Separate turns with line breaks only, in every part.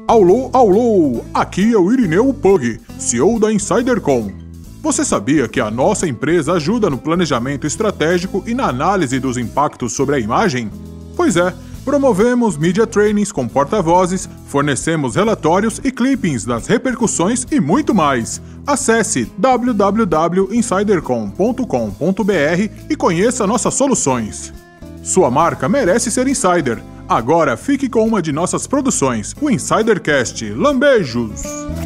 Alô, alô! Aqui é o Irineu Pug, CEO da InsiderCom. Você sabia que a nossa empresa ajuda no planejamento estratégico e na análise dos impactos sobre a imagem? Pois é, promovemos media trainings com porta-vozes, fornecemos relatórios e clippings das repercussões e muito mais. Acesse www.insidercom.com.br e conheça nossas soluções. Sua marca merece ser Insider. Agora fique com uma de nossas produções, o Insidercast. Lambejos!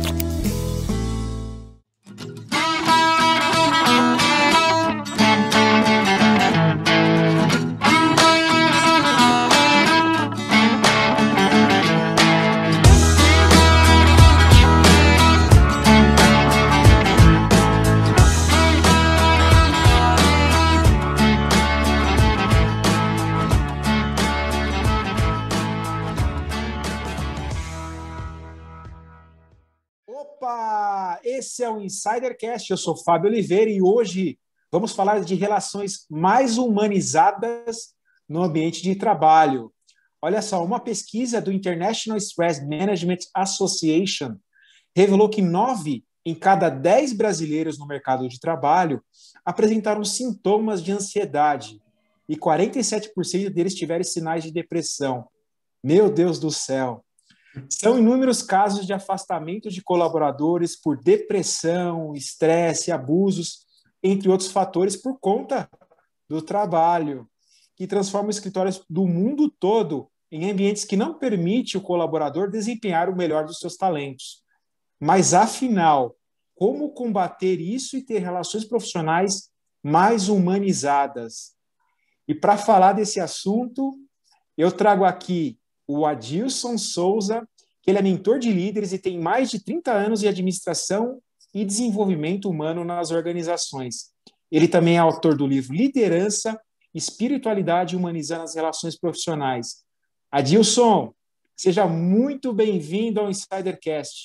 Esse é o Insidercast, eu sou Fábio Oliveira e hoje vamos falar de relações mais humanizadas no ambiente de trabalho. Olha só, uma pesquisa do International Stress Management Association revelou que 9 em cada 10 brasileiros no mercado de trabalho apresentaram sintomas de ansiedade e 47% deles tiveram sinais de depressão. Meu Deus do céu! São inúmeros casos de afastamento de colaboradores por depressão, estresse, abusos, entre outros fatores, por conta do trabalho, que transforma escritórios do mundo todo em ambientes que não permitem o colaborador desempenhar o melhor dos seus talentos. Mas, afinal, como combater isso e ter relações profissionais mais humanizadas? E para falar desse assunto, eu trago aqui o Adilson Souza, que ele é mentor de líderes e tem mais de 30 anos de administração e desenvolvimento humano nas organizações. Ele também é autor do livro Liderança, Espiritualidade Humanizando as Relações Profissionais. Adilson, seja muito bem-vindo ao Insidercast.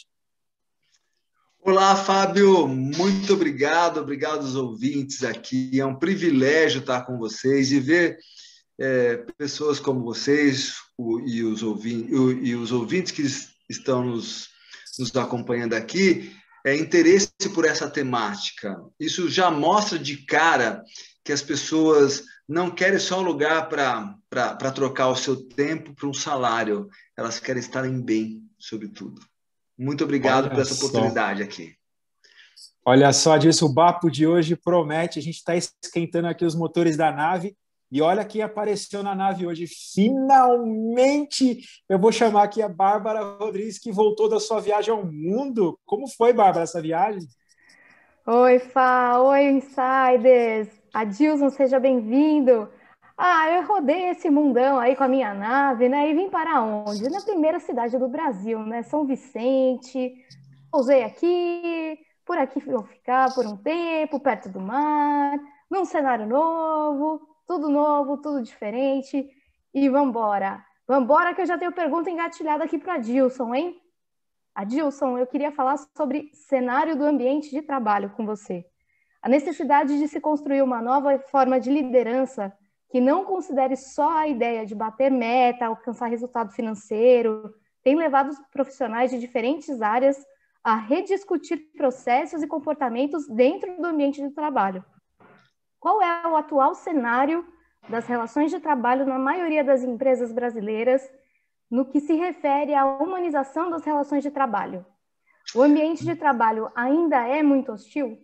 Olá, Fábio, muito obrigado aos ouvintes aqui. É um privilégio estar com vocês e ver pessoas como vocês e os ouvintes que estão nos acompanhando aqui, interesse por essa temática. Isso já mostra de cara que as pessoas não querem só um lugar para trocar o seu tempo por um salário, elas querem estarem bem, sobretudo. Muito obrigado por essa oportunidade aqui.
Olha só, Adilson, o papo de hoje promete, a gente está esquentando aqui os motores da nave. E olha quem apareceu na nave hoje. Finalmente, eu vou chamar aqui a Bárbara Rodrigues, que voltou da sua viagem ao mundo. Como foi, Bárbara, essa viagem?
Oi, Fá. Oi, Insiders. Adilson, seja bem-vindo. Eu rodei esse mundão aí com a minha nave, né? E vim para onde? Na primeira cidade do Brasil, né? São Vicente. Pousei aqui, por aqui vou ficar por um tempo, perto do mar, num cenário novo, tudo diferente, e vambora. Vambora que eu já tenho pergunta engatilhada aqui para Adilson, hein? Adilson, eu queria falar sobre cenário do ambiente de trabalho com você. A necessidade de se construir uma nova forma de liderança que não considere só a ideia de bater meta, alcançar resultado financeiro, tem levado os profissionais de diferentes áreas a rediscutir processos e comportamentos dentro do ambiente de trabalho. Qual é o atual cenário das relações de trabalho na maioria das empresas brasileiras no que se refere à humanização das relações de trabalho? O ambiente de trabalho ainda é muito hostil?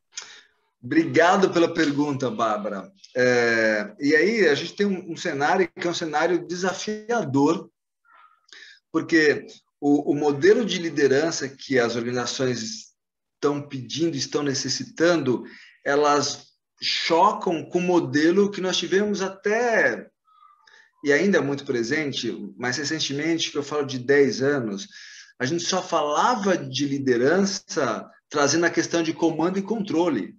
Obrigado pela pergunta, Bárbara. E aí a gente tem um cenário que é um cenário desafiador, porque o modelo de liderança que as organizações estão pedindo, estão necessitando, elas chocam com o modelo que nós tivemos até, e ainda é muito presente, mas recentemente, que eu falo de 10 anos, a gente só falava de liderança trazendo a questão de comando e controle.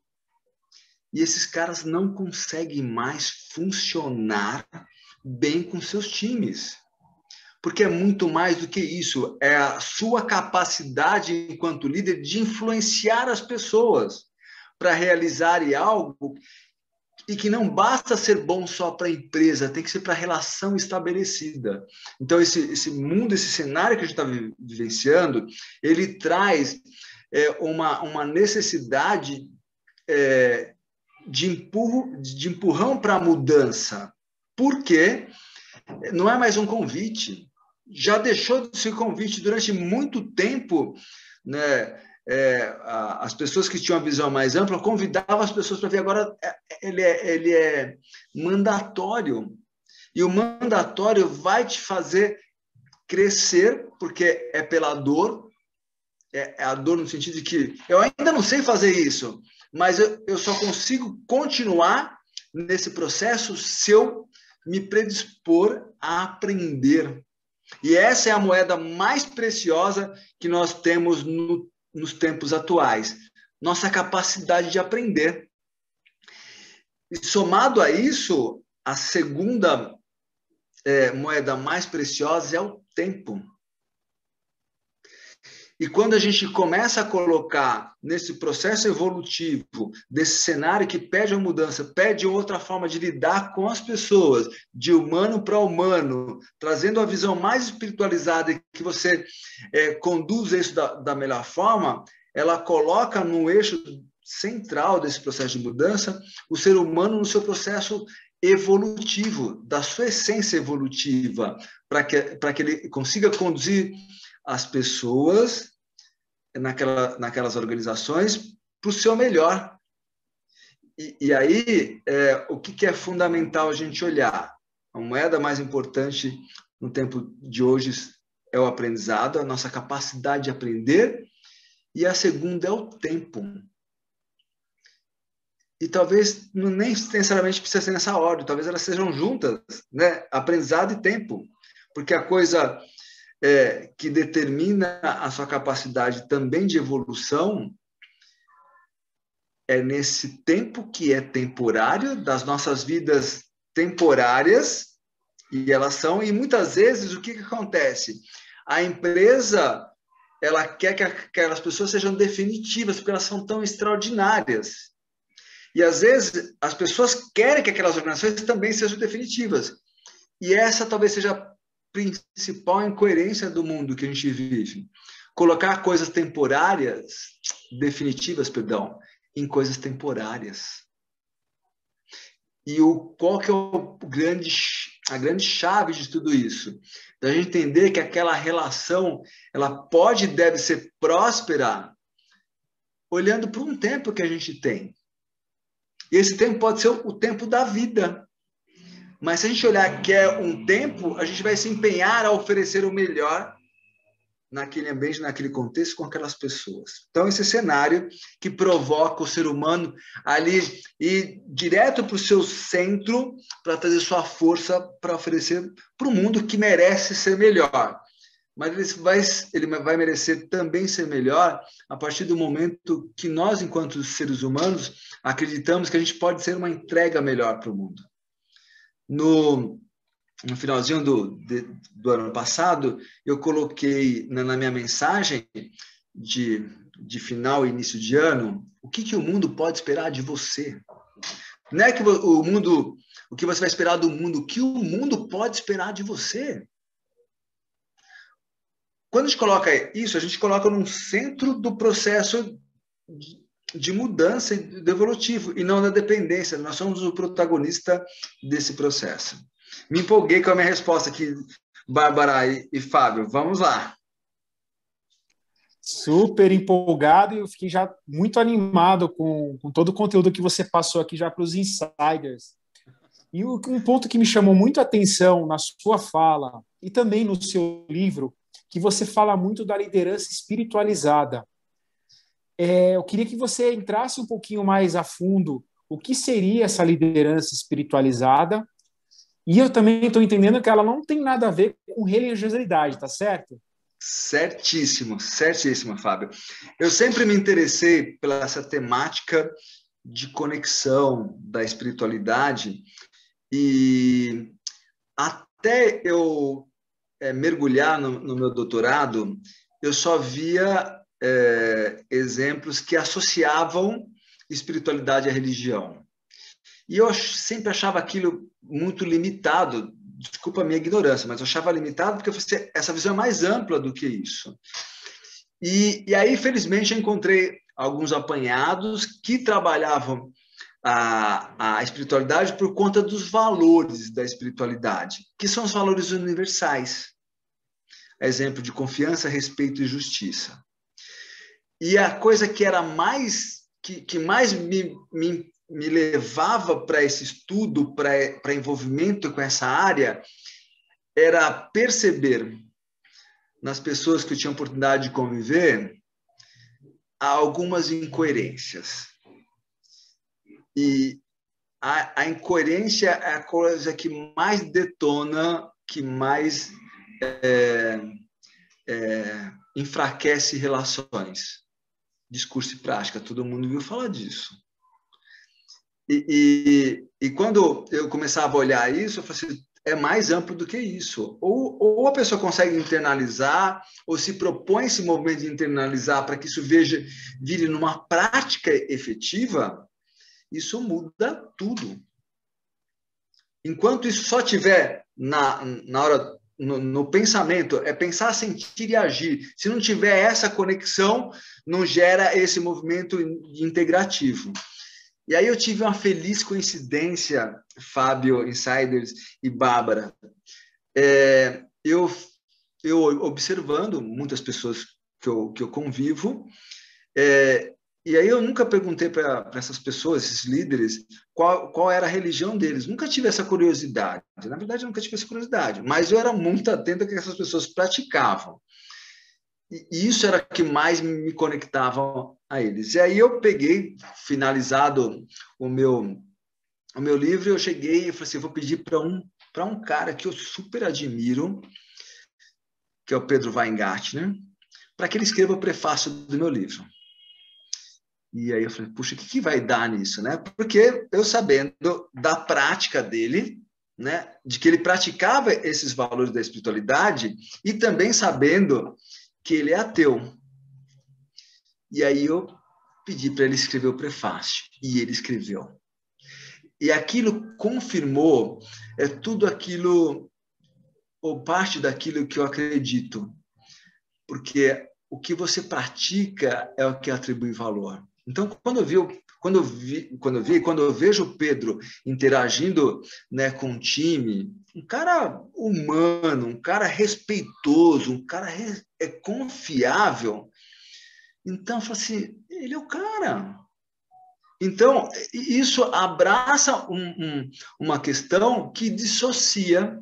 E esses caras não conseguem mais funcionar bem com seus times. Porque é muito mais do que isso, é a sua capacidade enquanto líder de influenciar as pessoas para realizarem algo e que não basta ser bom só para a empresa, tem que ser para a relação estabelecida. Então, esse mundo, esse cenário que a gente está vivenciando, ele traz uma necessidade de empurrão para a mudança. Por quê? Não é mais um convite. Já deixou de ser convite durante muito tempo, né? As pessoas que tinham uma visão mais ampla convidavam as pessoas para vir. Agora ele é mandatório. E o mandatório vai te fazer crescer, porque é pela dor. É a dor no sentido de que eu ainda não sei fazer isso, mas eu só consigo continuar nesse processo se eu me predispor a aprender. E essa é a moeda mais preciosa que nós temos nos tempos atuais. Nossa capacidade de aprender. E somado a isso, a segunda moeda mais preciosa é o tempo. E quando a gente começa a colocar nesse processo evolutivo, desse cenário que pede uma mudança, pede outra forma de lidar com as pessoas, de humano para humano, trazendo a visão mais espiritualizada e que você conduza isso da melhor forma, ela coloca no eixo central desse processo de mudança o ser humano no seu processo evolutivo, da sua essência evolutiva, para que ele consiga conduzir as pessoas naquelas organizações para o seu melhor. E aí, o que é fundamental a gente olhar? A moeda mais importante no tempo de hoje é o aprendizado, a nossa capacidade de aprender, e a segunda é o tempo. E talvez nem necessariamente precisa ser nessa ordem, talvez elas sejam juntas, né? Aprendizado e tempo. Porque a coisa que determina a sua capacidade também de evolução é nesse tempo que é temporário, das nossas vidas temporárias, e muitas vezes, o que acontece? A empresa, ela quer que aquelas pessoas sejam definitivas, porque elas são tão extraordinárias. E, às vezes, as pessoas querem que aquelas organizações também sejam definitivas. E essa talvez seja a principal incoerência do mundo que a gente vive. Colocar coisas definitivas, em coisas temporárias. E qual que é a grande chave de tudo isso? Da gente entender que aquela relação, ela pode e deve ser próspera, olhando para um tempo que a gente tem. E esse tempo pode ser o tempo da vida. Mas se a gente olhar que é um tempo, a gente vai se empenhar a oferecer o melhor naquele ambiente, naquele contexto, com aquelas pessoas. Então, esse cenário que provoca o ser humano ali ir direto para o seu centro para trazer sua força para oferecer para o mundo que merece ser melhor. Mas ele vai merecer também ser melhor a partir do momento que nós, enquanto seres humanos, acreditamos que a gente pode ser uma entrega melhor para o mundo. No finalzinho do ano passado, eu coloquei na minha mensagem de final e início de ano, o que o mundo pode esperar de você? Não é que o que você vai esperar do mundo, o que o mundo pode esperar de você? Quando a gente coloca isso, a gente coloca no centro do processo de mudança e do evolutivo, e não da dependência. Nós somos o protagonista desse processo. Me empolguei com a minha resposta aqui, Bárbara e Fábio. Vamos lá.
Super empolgado, e eu fiquei já muito animado com todo o conteúdo que você passou aqui já para os insiders. E um ponto que me chamou muito a atenção na sua fala e também no seu livro, que você fala muito da liderança espiritualizada. Eu queria que você entrasse um pouquinho mais a fundo o que seria essa liderança espiritualizada. E eu também estou entendendo que ela não tem nada a ver com religiosidade, tá certo?
Certíssimo, certíssimo, Fábio. Eu sempre me interessei pela essa temática de conexão da espiritualidade, e até eu mergulhar no meu doutorado, eu só via exemplos que associavam espiritualidade à religião. E eu sempre achava aquilo muito limitado. Desculpa a minha ignorância, mas eu achava limitado porque essa visão é mais ampla do que isso. E aí, felizmente, eu encontrei alguns apanhados que trabalhavam a espiritualidade por conta dos valores da espiritualidade, que são os valores universais. Exemplo de confiança, respeito e justiça. E a coisa que era que mais me levava para esse estudo, para envolvimento com essa área, era perceber nas pessoas que eu tinha oportunidade de conviver algumas incoerências. E a incoerência é a coisa que mais detona, que mais enfraquece relações. Discurso e prática, todo mundo viu falar disso. E quando eu começava a olhar isso, eu falei assim, é mais amplo do que isso. Ou a pessoa consegue internalizar, ou se propõe esse movimento de internalizar para que isso vire numa prática efetiva, isso muda tudo. Enquanto isso só tiver na hora, no pensamento, é pensar, sentir e agir. Se não tiver essa conexão, não gera esse movimento integrativo. E aí eu tive uma feliz coincidência, Fábio, Insiders e Bárbara. Eu observando muitas pessoas que eu convivo, e aí eu nunca perguntei para essas pessoas, esses líderes, qual era a religião deles. Nunca tive essa curiosidade. Na verdade, eu nunca tive essa curiosidade, mas eu era muito atento ao que essas pessoas praticavam. E isso era o que mais me conectava a eles. E aí eu peguei, finalizado o meu livro, eu cheguei e falei assim, eu vou pedir para um cara que eu super admiro, que é o Pedro Weingartner, para que ele escreva o prefácio do meu livro. E aí eu falei, puxa, o que vai dar nisso, né? Porque eu sabendo da prática dele, né, de que ele praticava esses valores da espiritualidade, e também sabendo que ele é ateu. E aí eu pedi para ele escrever o prefácio, e ele escreveu. E aquilo confirmou tudo aquilo, ou parte daquilo que eu acredito, porque o que você pratica é o que atribui valor. Então, quando eu vejo o Pedro interagindo, né, com um time, um cara humano, um cara respeitoso, um cara confiável, então eu falo assim, ele é o cara. Então, isso abraça uma questão que dissocia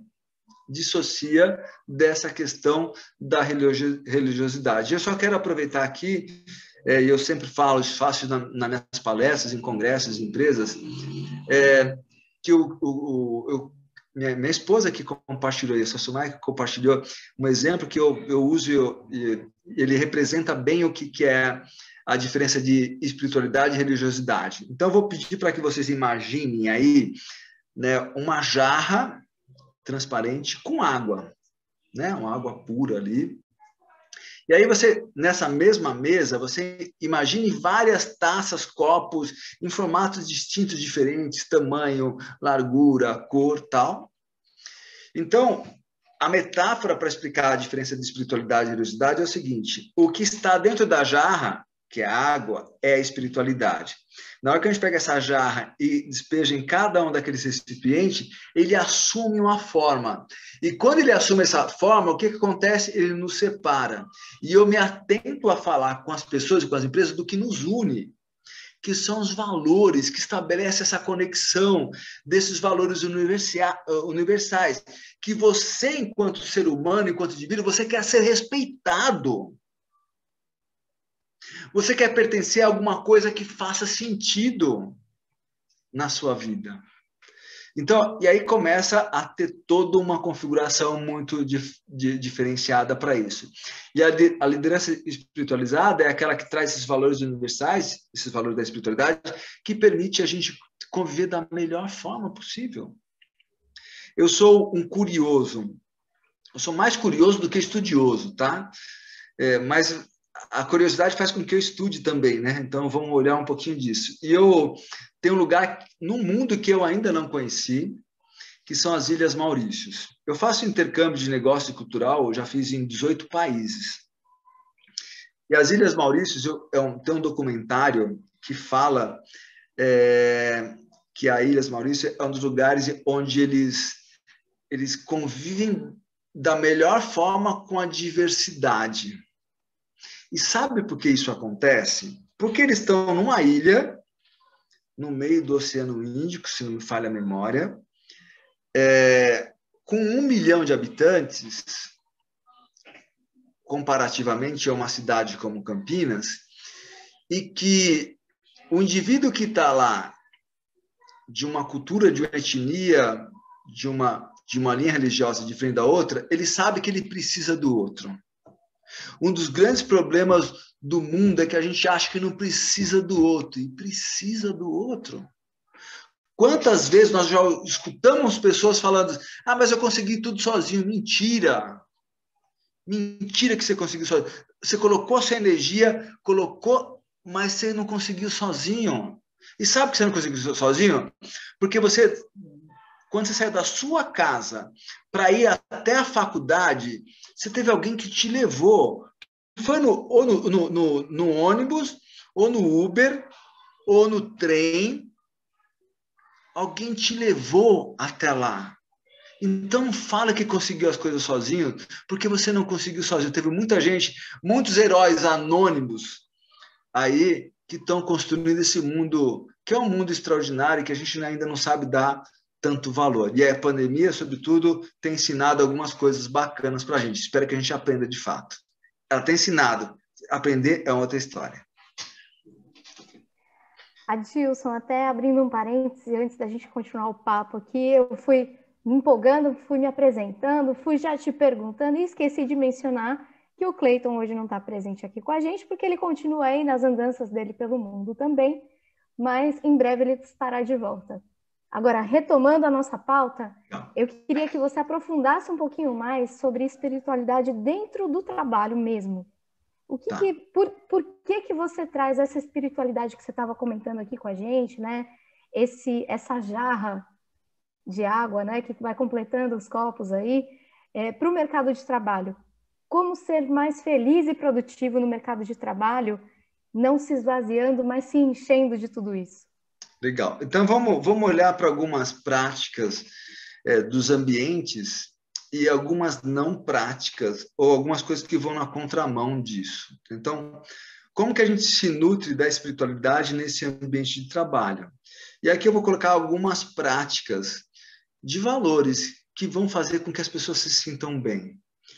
dessa questão da religiosidade. Eu só quero aproveitar aqui, e eu sempre faço nas minhas palestras, em congressos, em empresas, que minha esposa que compartilhou isso, a Sumai que compartilhou um exemplo que eu uso, ele representa bem o que é a diferença de espiritualidade e religiosidade. Então, eu vou pedir para que vocês imaginem aí, né, uma jarra transparente com água, né, uma água pura ali. E aí você, nessa mesma mesa, você imagine várias taças, copos, em formatos distintos, diferentes, tamanho, largura, cor, tal. Então, a metáfora para explicar a diferença de espiritualidade e religiosidade é o seguinte: o que está dentro da jarra, que é a água, é a espiritualidade. Na hora que a gente pega essa jarra e despeja em cada um daqueles recipientes, ele assume uma forma. E quando ele assume essa forma, o que acontece? Ele nos separa. E eu me atento a falar com as pessoas e com as empresas do que nos une, que são os valores, que estabelece essa conexão desses valores universais, que você, enquanto ser humano, enquanto indivíduo, você quer ser respeitado. Você quer pertencer a alguma coisa que faça sentido na sua vida. Então, e aí começa a ter toda uma configuração muito diferenciada para isso. E a liderança espiritualizada é aquela que traz esses valores universais, esses valores da espiritualidade, que permite a gente conviver da melhor forma possível. Eu sou um curioso. Eu sou mais curioso do que estudioso, tá? Mas a curiosidade faz com que eu estude também, né? Então, vamos olhar um pouquinho disso. E eu tenho um lugar no mundo que eu ainda não conheci, que são as Ilhas Maurícios. Eu faço intercâmbio de negócio cultural, eu já fiz em 18 países. E as Ilhas Maurícios, tem um documentário que fala que a Ilhas Maurícios é um dos lugares onde eles convivem da melhor forma com a diversidade. E sabe por que isso acontece? Porque eles estão numa ilha, no meio do Oceano Índico, se não me falha a memória, com 1 milhão de habitantes, comparativamente a uma cidade como Campinas, e que o indivíduo que está lá, de uma cultura, de uma etnia, de uma linha religiosa diferente da outra, ele sabe que ele precisa do outro. Um dos grandes problemas do mundo é que a gente acha que não precisa do outro, e precisa do outro. Quantas vezes nós já escutamos pessoas falando, mas eu consegui tudo sozinho. Mentira! Mentira que você conseguiu sozinho. Você colocou a sua energia, mas você não conseguiu sozinho. E sabe por que você não conseguiu sozinho? Porque quando você saiu da sua casa para ir até a faculdade, você teve alguém que te levou. Foi no ônibus, ou no Uber, ou no trem. Alguém te levou até lá. Então não fala que conseguiu as coisas sozinho, porque você não conseguiu sozinho. Teve muita gente, muitos heróis anônimos aí que estão construindo esse mundo, que é um mundo extraordinário, que a gente ainda não sabe dar tanto valor. E a pandemia, sobretudo, tem ensinado algumas coisas bacanas para a gente. Espero que a gente aprenda de fato. Ela tem ensinado. Aprender é outra história.
Adilson, até abrindo um parêntese, antes da gente continuar o papo aqui, eu fui me empolgando, fui me apresentando, fui já te perguntando e esqueci de mencionar que o Cleiton hoje não está presente aqui com a gente, porque ele continua aí nas andanças dele pelo mundo também, mas em breve ele estará de volta. Agora, retomando a nossa pauta, eu queria que você aprofundasse um pouquinho mais sobre espiritualidade dentro do trabalho mesmo. Por que você traz essa espiritualidade que você estava comentando aqui com a gente, né? Essa jarra de água, né, que vai completando os copos aí, para o mercado de trabalho? Como ser mais feliz e produtivo no mercado de trabalho, não se esvaziando, mas se enchendo de tudo isso?
Legal. Então, vamos olhar para algumas práticas dos ambientes e algumas não práticas, ou algumas coisas que vão na contramão disso. Então, como que a gente se nutre da espiritualidade nesse ambiente de trabalho? E aqui eu vou colocar algumas práticas de valores que vão fazer com que as pessoas se sintam bem.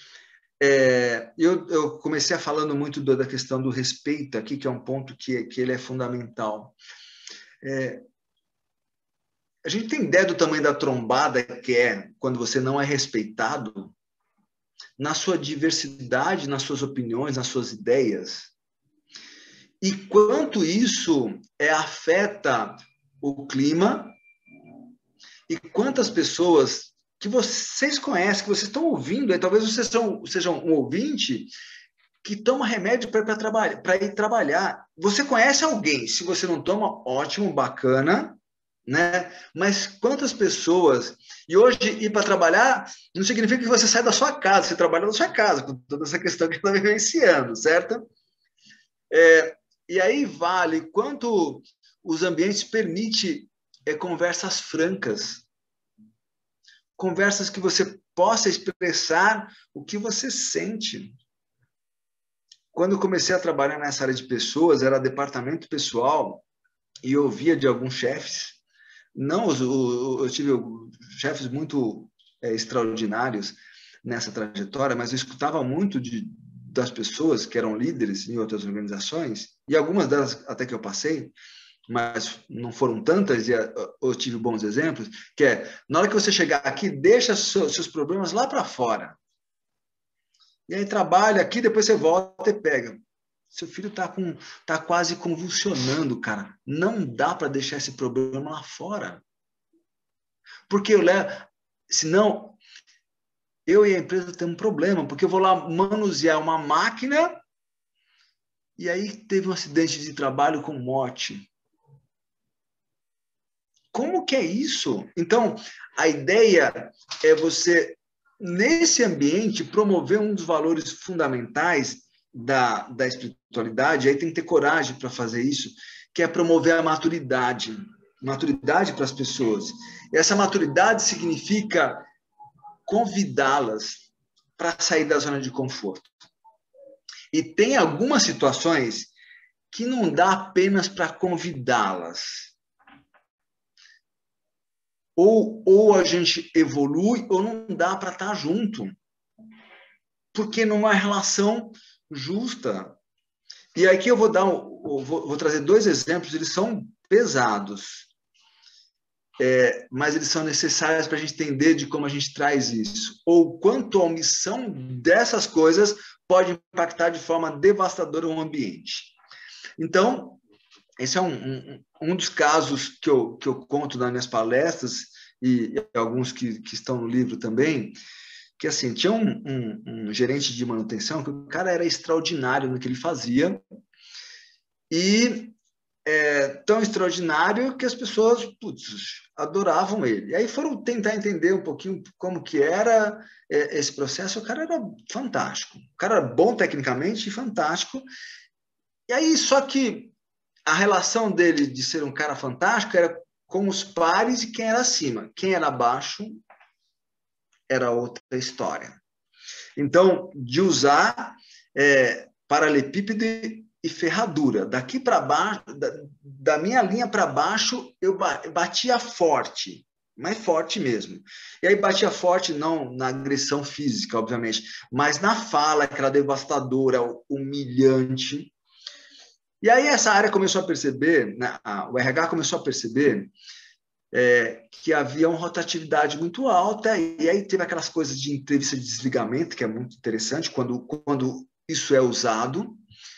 Eu comecei falando muito da questão do respeito aqui, que é um ponto que ele é fundamental. A gente tem ideia do tamanho da trombada que é quando você não é respeitado na sua diversidade, nas suas opiniões, nas suas ideias. E quanto isso afeta o clima e quantas pessoas que vocês conhecem, que vocês estão ouvindo, aí talvez vocês sejam um ouvinte que toma remédio para ir trabalhar. Você conhece alguém, se você não toma, ótimo, bacana, né? Mas quantas pessoas... E hoje, ir para trabalhar não significa que você sai da sua casa, você trabalha da sua casa, com toda essa questão que está vivenciando, certo? E aí vale quanto os ambientes permitem conversas francas, conversas que você possa expressar o que você sente. Quando eu comecei a trabalhar nessa área de pessoas, era departamento pessoal, e eu ouvia de alguns chefes, eu tive chefes muito extraordinários nessa trajetória, mas eu escutava muito das pessoas que eram líderes em outras organizações, e algumas delas até que eu passei, mas não foram tantas, e eu tive bons exemplos, que na hora que você chegar aqui, deixa seus problemas lá para fora. E aí trabalha aqui, depois você volta e pega. Seu filho tá quase convulsionando, cara. Não dá para deixar esse problema lá fora. Porque senão, eu e a empresa temos um problema, porque eu vou lá manusear uma máquina e aí teve um acidente de trabalho com morte. Como que é isso? Então, a ideia é você, nesse ambiente, promover um dos valores fundamentais da espiritualidade, aí tem que ter coragem para fazer isso, que é promover a maturidade para as pessoas. E essa maturidade significa convidá-las para sair da zona de conforto. E tem algumas situações que não dá apenas para convidá-las. Ou a gente evolui, ou não dá para estar junto. Porque não é relação justa. E aqui eu vou trazer 2 exemplos, eles são pesados. Mas eles são necessários para a gente entender de como a gente traz isso. Ou quanto a omissão dessas coisas pode impactar de forma devastadora o ambiente. Então, esse é um dos casos que eu conto nas minhas palestras, e alguns que estão no livro também, que assim, tinha um gerente de manutenção, que o cara era extraordinário no que ele fazia, e tão extraordinário que as pessoas adoravam ele. E aí foram tentar entender um pouquinho como que era esse processo. O cara era fantástico. O cara era bom tecnicamente e fantástico. E aí, só que a relação dele de ser um cara fantástico era com os pares e quem era acima. Quem era abaixo era outra história. Então, de usar paralelepípedo e ferradura. Daqui para baixo, da minha linha para baixo, eu batia forte, mas forte mesmo. E aí batia forte não na agressão física, obviamente, mas na fala, aquela devastadora, humilhante. E aí essa área começou a perceber, né, o RH começou a perceber que havia uma rotatividade muito alta, e aí teve aquelas coisas de entrevista de desligamento, que é muito interessante, quando isso é usado.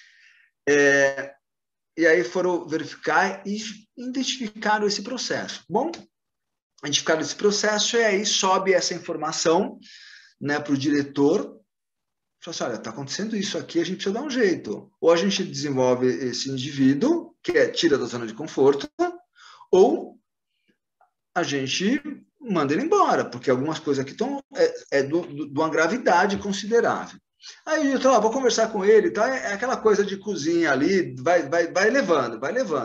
E aí foram verificar e identificaram esse processo. Bom, identificaram esse processo e aí sobe essa informação, né, para o diretor. Fala assim, olha, está acontecendo isso aqui, a gente precisa dar um jeito. Ou a gente desenvolve esse indivíduo, que tira da zona de conforto, ou a gente manda ele embora, porque algumas coisas aqui estão de uma gravidade considerável. Aí o diretor, vou conversar com ele, tá? É aquela coisa de cozinha ali, vai levando.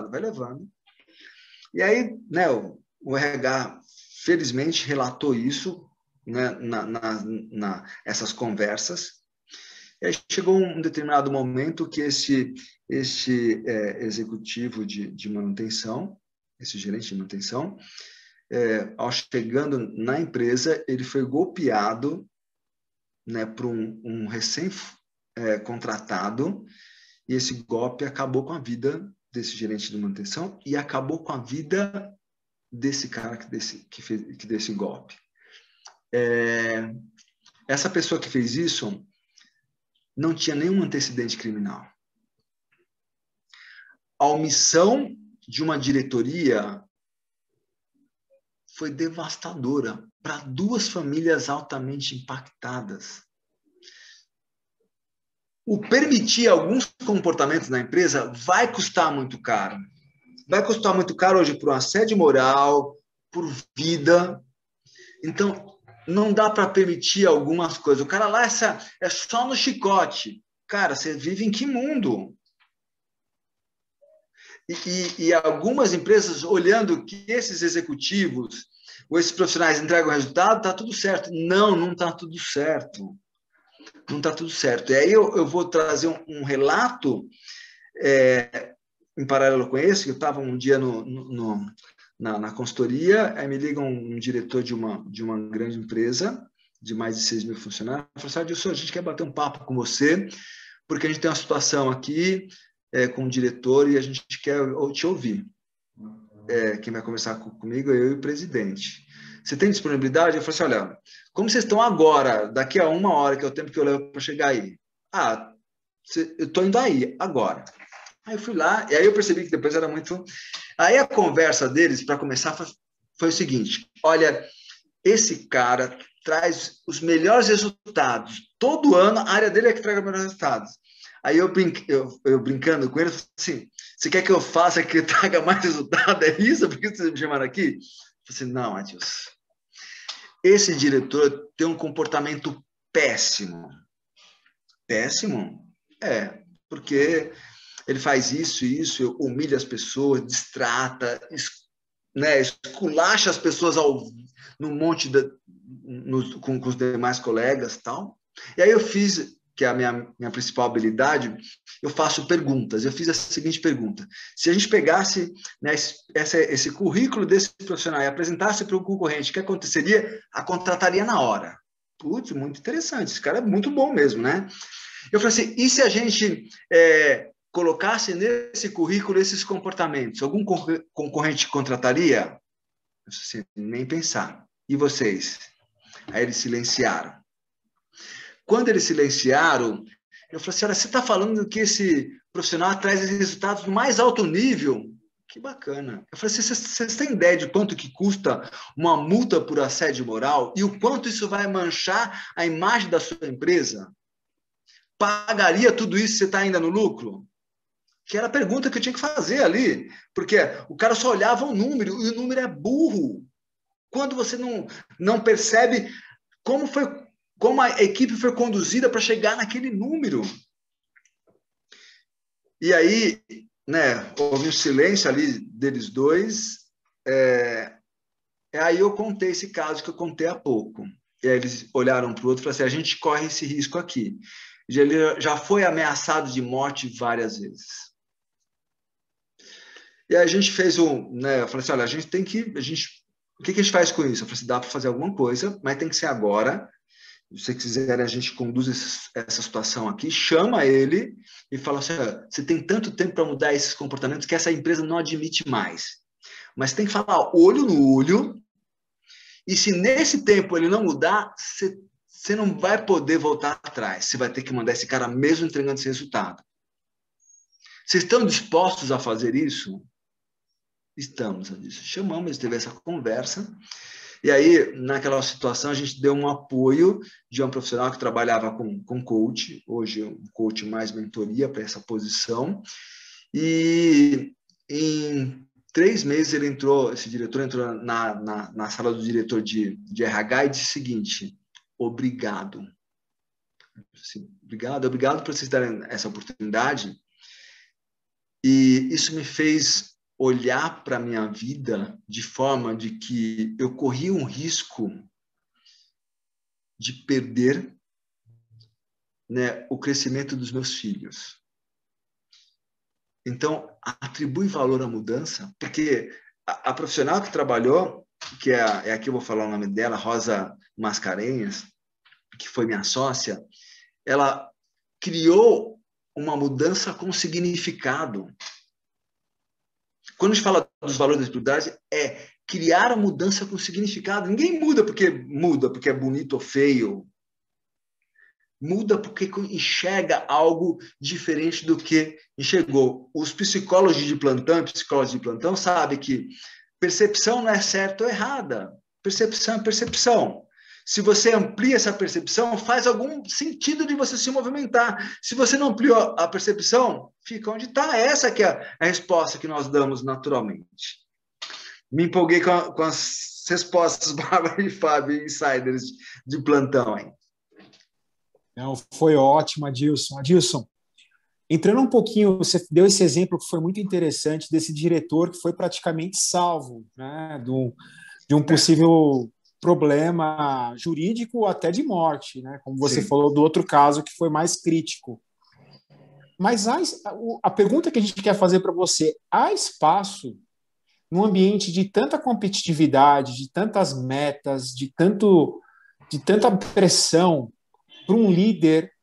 E aí, né, o RH, felizmente, relatou isso, né, essas conversas. E aí chegou um determinado momento que esse executivo de manutenção, esse gerente de manutenção, ao chegando na empresa, ele foi golpeado, né, por um recém-contratado, e esse golpe acabou com a vida desse gerente de manutenção e acabou com a vida desse cara que deu esse golpe. Essa pessoa que fez isso não tinha nenhum antecedente criminal. A omissão de uma diretoria foi devastadora para 2 famílias altamente impactadas. O permitir alguns comportamentos na empresa vai custar muito caro. Vai custar muito caro hoje por um assédio moral, por vida. Então, não dá para permitir algumas coisas. O cara lá é só no chicote. Cara, você vive em que mundo? E algumas empresas, olhando que esses executivos ou esses profissionais entregam resultado, está tudo certo. Não está tudo certo. Não está tudo certo. E aí eu vou trazer um relato em paralelo com esse, que eu estava um dia na consultoria, aí me liga um diretor de uma grande empresa, de mais de 6 mil funcionários, falou assim, Adilson, a gente quer bater um papo com você, porque a gente tem uma situação aqui com o diretor e a gente quer te ouvir. Quem vai conversar comigo é eu e o presidente. Você tem disponibilidade? Eu falei assim, olha, como vocês estão agora, daqui a 1 hora, que é o tempo que eu levo para chegar aí? Eu estou indo aí, agora. Aí eu fui lá, e aí eu percebi que depois era muito... Aí a conversa deles, para começar, foi o seguinte, olha, esse cara traz os melhores resultados. Todo ano, a área dele é que traz os melhores resultados. Aí eu brincando com ele, eu falei assim, você quer que eu faça que traga mais resultado? É isso? Por que vocês me chamaram aqui? Eu falei assim, não, Adilson. Esse diretor tem um comportamento péssimo. Péssimo? É, porque ele faz isso, humilha as pessoas, distrata, esculacha as pessoas no monte com os demais colegas e tal. E aí eu fiz, que é a minha principal habilidade, eu faço perguntas. Eu fiz a seguinte pergunta: se a gente pegasse, né, esse currículo desse profissional e apresentasse para o concorrente, o que aconteceria? A contrataria na hora. Putz, muito interessante, esse cara é muito bom mesmo, né? Eu falei assim, e se a gente colocasse nesse currículo esses comportamentos, algum concorrente contrataria? Eu disse assim, nem pensar. E vocês? Aí eles silenciaram. Quando eles silenciaram, eu falei assim, olha, você está falando que esse profissional traz resultados do mais alto nível? Que bacana. Eu falei assim, vocês têm ideia de quanto que custa uma multa por assédio moral e o quanto isso vai manchar a imagem da sua empresa? Pagaria tudo isso se você está ainda no lucro? Que era a pergunta que eu tinha que fazer ali. Porque o cara só olhava um número, e o número é burro. Quando você não percebe como a equipe foi conduzida para chegar naquele número. E aí, né, houve um silêncio ali deles dois. Aí eu contei esse caso que eu contei há pouco. E aí eles olharam para o outro e falaram assim, a gente corre esse risco aqui. Ele já foi ameaçado de morte várias vezes. E aí a gente fez eu falei assim, olha, o que a gente faz com isso? Eu falei assim, dá para fazer alguma coisa, mas tem que ser agora. Se você quiser, a gente conduz essa situação aqui, chama ele e fala assim, olha, você tem tanto tempo para mudar esses comportamentos que essa empresa não admite mais. Mas tem que falar olho no olho, e se nesse tempo ele não mudar, você não vai poder voltar atrás. Você vai ter que mandar esse cara mesmo entregando esse resultado. Vocês estão dispostos a fazer isso? Estamos. Chamamos, teve essa conversa. E aí, naquela situação, a gente deu um apoio de um profissional que trabalhava com coach. Hoje, um coach mais mentoria para essa posição. E em 3 meses, esse diretor entrou na sala do diretor de RH e disse o seguinte, obrigado. Assim, obrigado por vocês darem essa oportunidade. E isso me fez olhar para a minha vida de forma de que eu corria um risco de perder, né, o crescimento dos meus filhos. Então, atribui valor à mudança, porque a profissional que trabalhou, que é aqui eu vou falar o nome dela, Rosa Mascarenhas, que foi minha sócia, ela criou uma mudança com significado. Quando a gente fala dos valores da espiritualidade, é criar a mudança com significado. Ninguém muda porque é bonito ou feio. Muda porque enxerga algo diferente do que enxergou. Os psicólogos de plantão sabem que percepção não é certa ou errada. Percepção é percepção. Se você amplia essa percepção, faz algum sentido de você se movimentar. Se você não ampliou a percepção, fica onde está. Essa que é a resposta que nós damos naturalmente. Me empolguei com as respostas, Bárbara e Fábio, insiders de plantão, hein?
Não, foi ótimo, Adilson. Adilson, entrando um pouquinho, você deu esse exemplo que foi muito interessante desse diretor que foi praticamente salvo, né, de um possível problema jurídico até de morte, né? Como você falou do outro caso que foi mais crítico. Mas a pergunta que a gente quer fazer para você, há espaço num ambiente de tanta competitividade, de tantas metas, de tanta pressão para um líder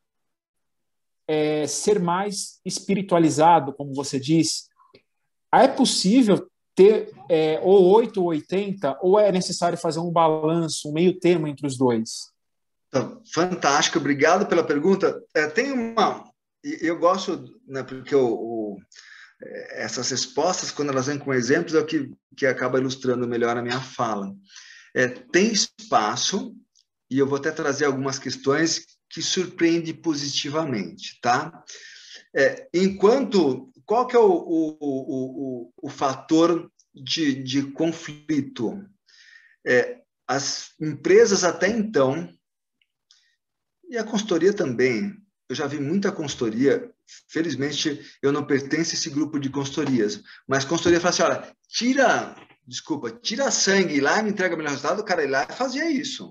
ser mais espiritualizado, como você disse? É possível ter ou 8 ou 80, ou é necessário fazer um balanço, um meio termo entre os dois?
Então, fantástico, obrigado pela pergunta. Tem eu gosto, né, porque essas respostas, quando elas vêm com exemplos, é o que acaba ilustrando melhor a minha fala. Tem espaço, e eu vou até trazer algumas questões que surpreendem positivamente, tá? Qual que é o fator de conflito? As empresas até então, e a consultoria também, eu já vi muita consultoria, felizmente eu não pertenço a esse grupo de consultorias, mas consultoria fala assim, olha, tira sangue lá e me entrega o melhor resultado, o cara ir lá e fazia isso.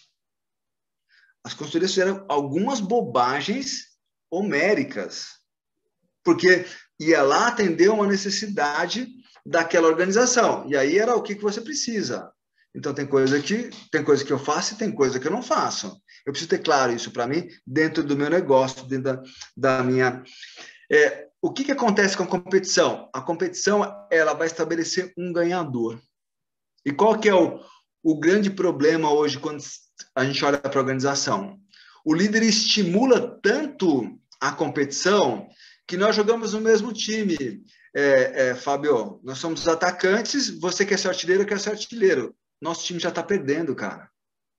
As consultorias fizeram algumas bobagens homéricas, porque ia lá atender uma necessidade daquela organização, e aí era o que você precisa. Então, tem coisa que eu faço e tem coisa que eu não faço. Eu preciso ter claro isso para mim, dentro do meu negócio, dentro da minha... o que acontece com a competição? A competição, ela vai estabelecer um ganhador. E qual que é o grande problema hoje quando a gente olha para a organização? O líder estimula tanto a competição que nós jogamos no mesmo time. Fábio, nós somos atacantes, você quer ser artilheiro, eu quero ser artilheiro. Nosso time já está perdendo, cara.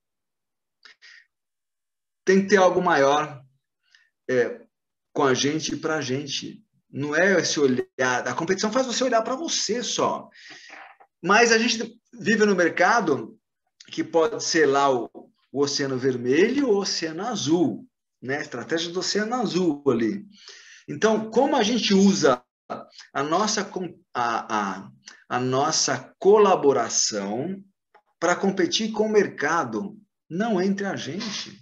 Tem que ter algo maior com a gente e para a gente. Não é esse olhar. A competição faz você olhar para você só. Mas a gente vive no mercado que pode ser lá o oceano vermelho ou o oceano azul, né? Estratégia do oceano azul ali. Então, como a gente usa a nossa colaboração para competir com o mercado, não entre a gente.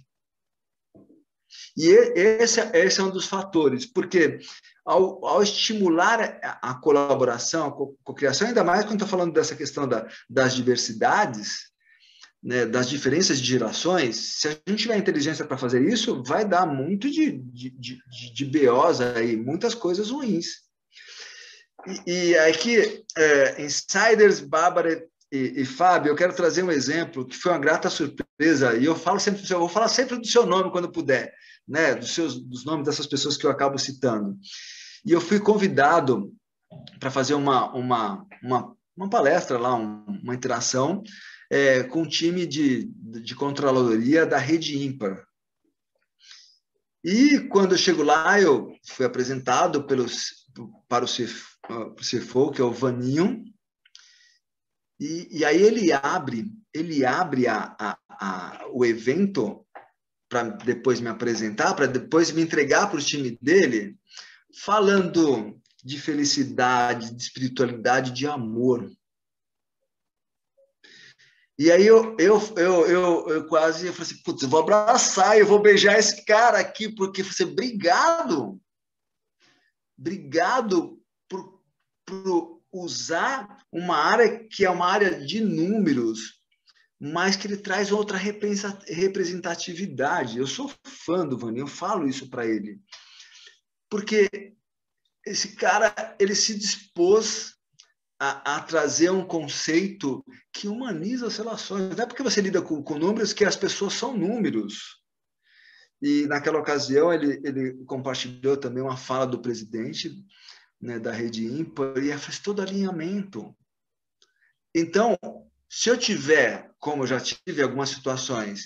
E esse é um dos fatores, porque ao estimular a colaboração, a cocriação, ainda mais quando estou falando dessa questão das diversidades, né, das diferenças de gerações, se a gente tiver inteligência para fazer isso, vai dar muito de BOs aí, muitas coisas ruins. E aqui, Insiders, Bárbara e Fábio, eu quero trazer um exemplo que foi uma grata surpresa, e eu vou falar sempre do seu nome quando puder, né, dos nomes dessas pessoas que eu acabo citando. E eu fui convidado para fazer uma palestra lá, uma interação com um time de controladoria da Rede Ímpar. E quando eu chego lá, eu fui apresentado para o CFO, que é o Vaninho, e aí ele abre o evento para depois me apresentar, para depois me entregar para o time dele, falando de felicidade, de espiritualidade, de amor. E aí eu quase falei assim, putz, eu vou abraçar, eu vou beijar esse cara aqui, porque você, obrigado por usar uma área que é uma área de números, mas que ele traz outra representatividade. Eu sou fã do Vaninho, eu falo isso para ele. Porque esse cara, ele se dispôs a trazer um conceito que humaniza as relações. Não é porque você lida com números que as pessoas são números. E naquela ocasião ele compartilhou também uma fala do presidente, né, da Rede Ímpar, e fez todo alinhamento. Então, se eu tiver, como eu já tive algumas situações,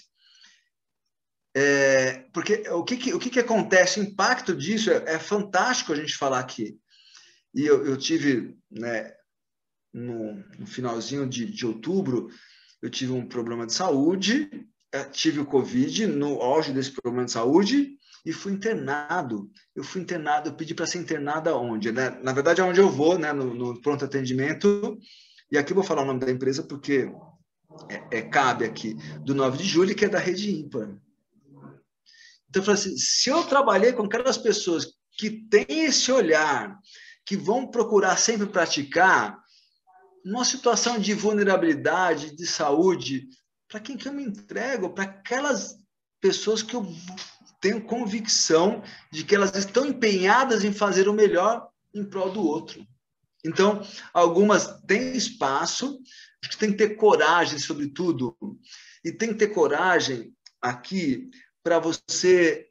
porque o que acontece, o impacto disso é fantástico a gente falar aqui. E eu tive, né, no finalzinho de outubro, eu tive um problema de saúde, tive o Covid no auge desse problema de saúde e fui internado. Eu pedi para ser internado aonde? Né? Na verdade, aonde eu vou, né, no pronto atendimento, e aqui eu vou falar o nome da empresa porque cabe aqui, do 9 de julho, que é da Rede Ímpar. Então, eu falei assim, se eu trabalhei com aquelas pessoas que têm esse olhar, que vão procurar sempre praticar, numa situação de vulnerabilidade, de saúde, para quem que eu me entrego? Para aquelas pessoas que eu tenho convicção de que elas estão empenhadas em fazer o melhor em prol do outro. Então, algumas têm espaço, acho que tem que ter coragem, sobretudo, e tem que ter coragem aqui para você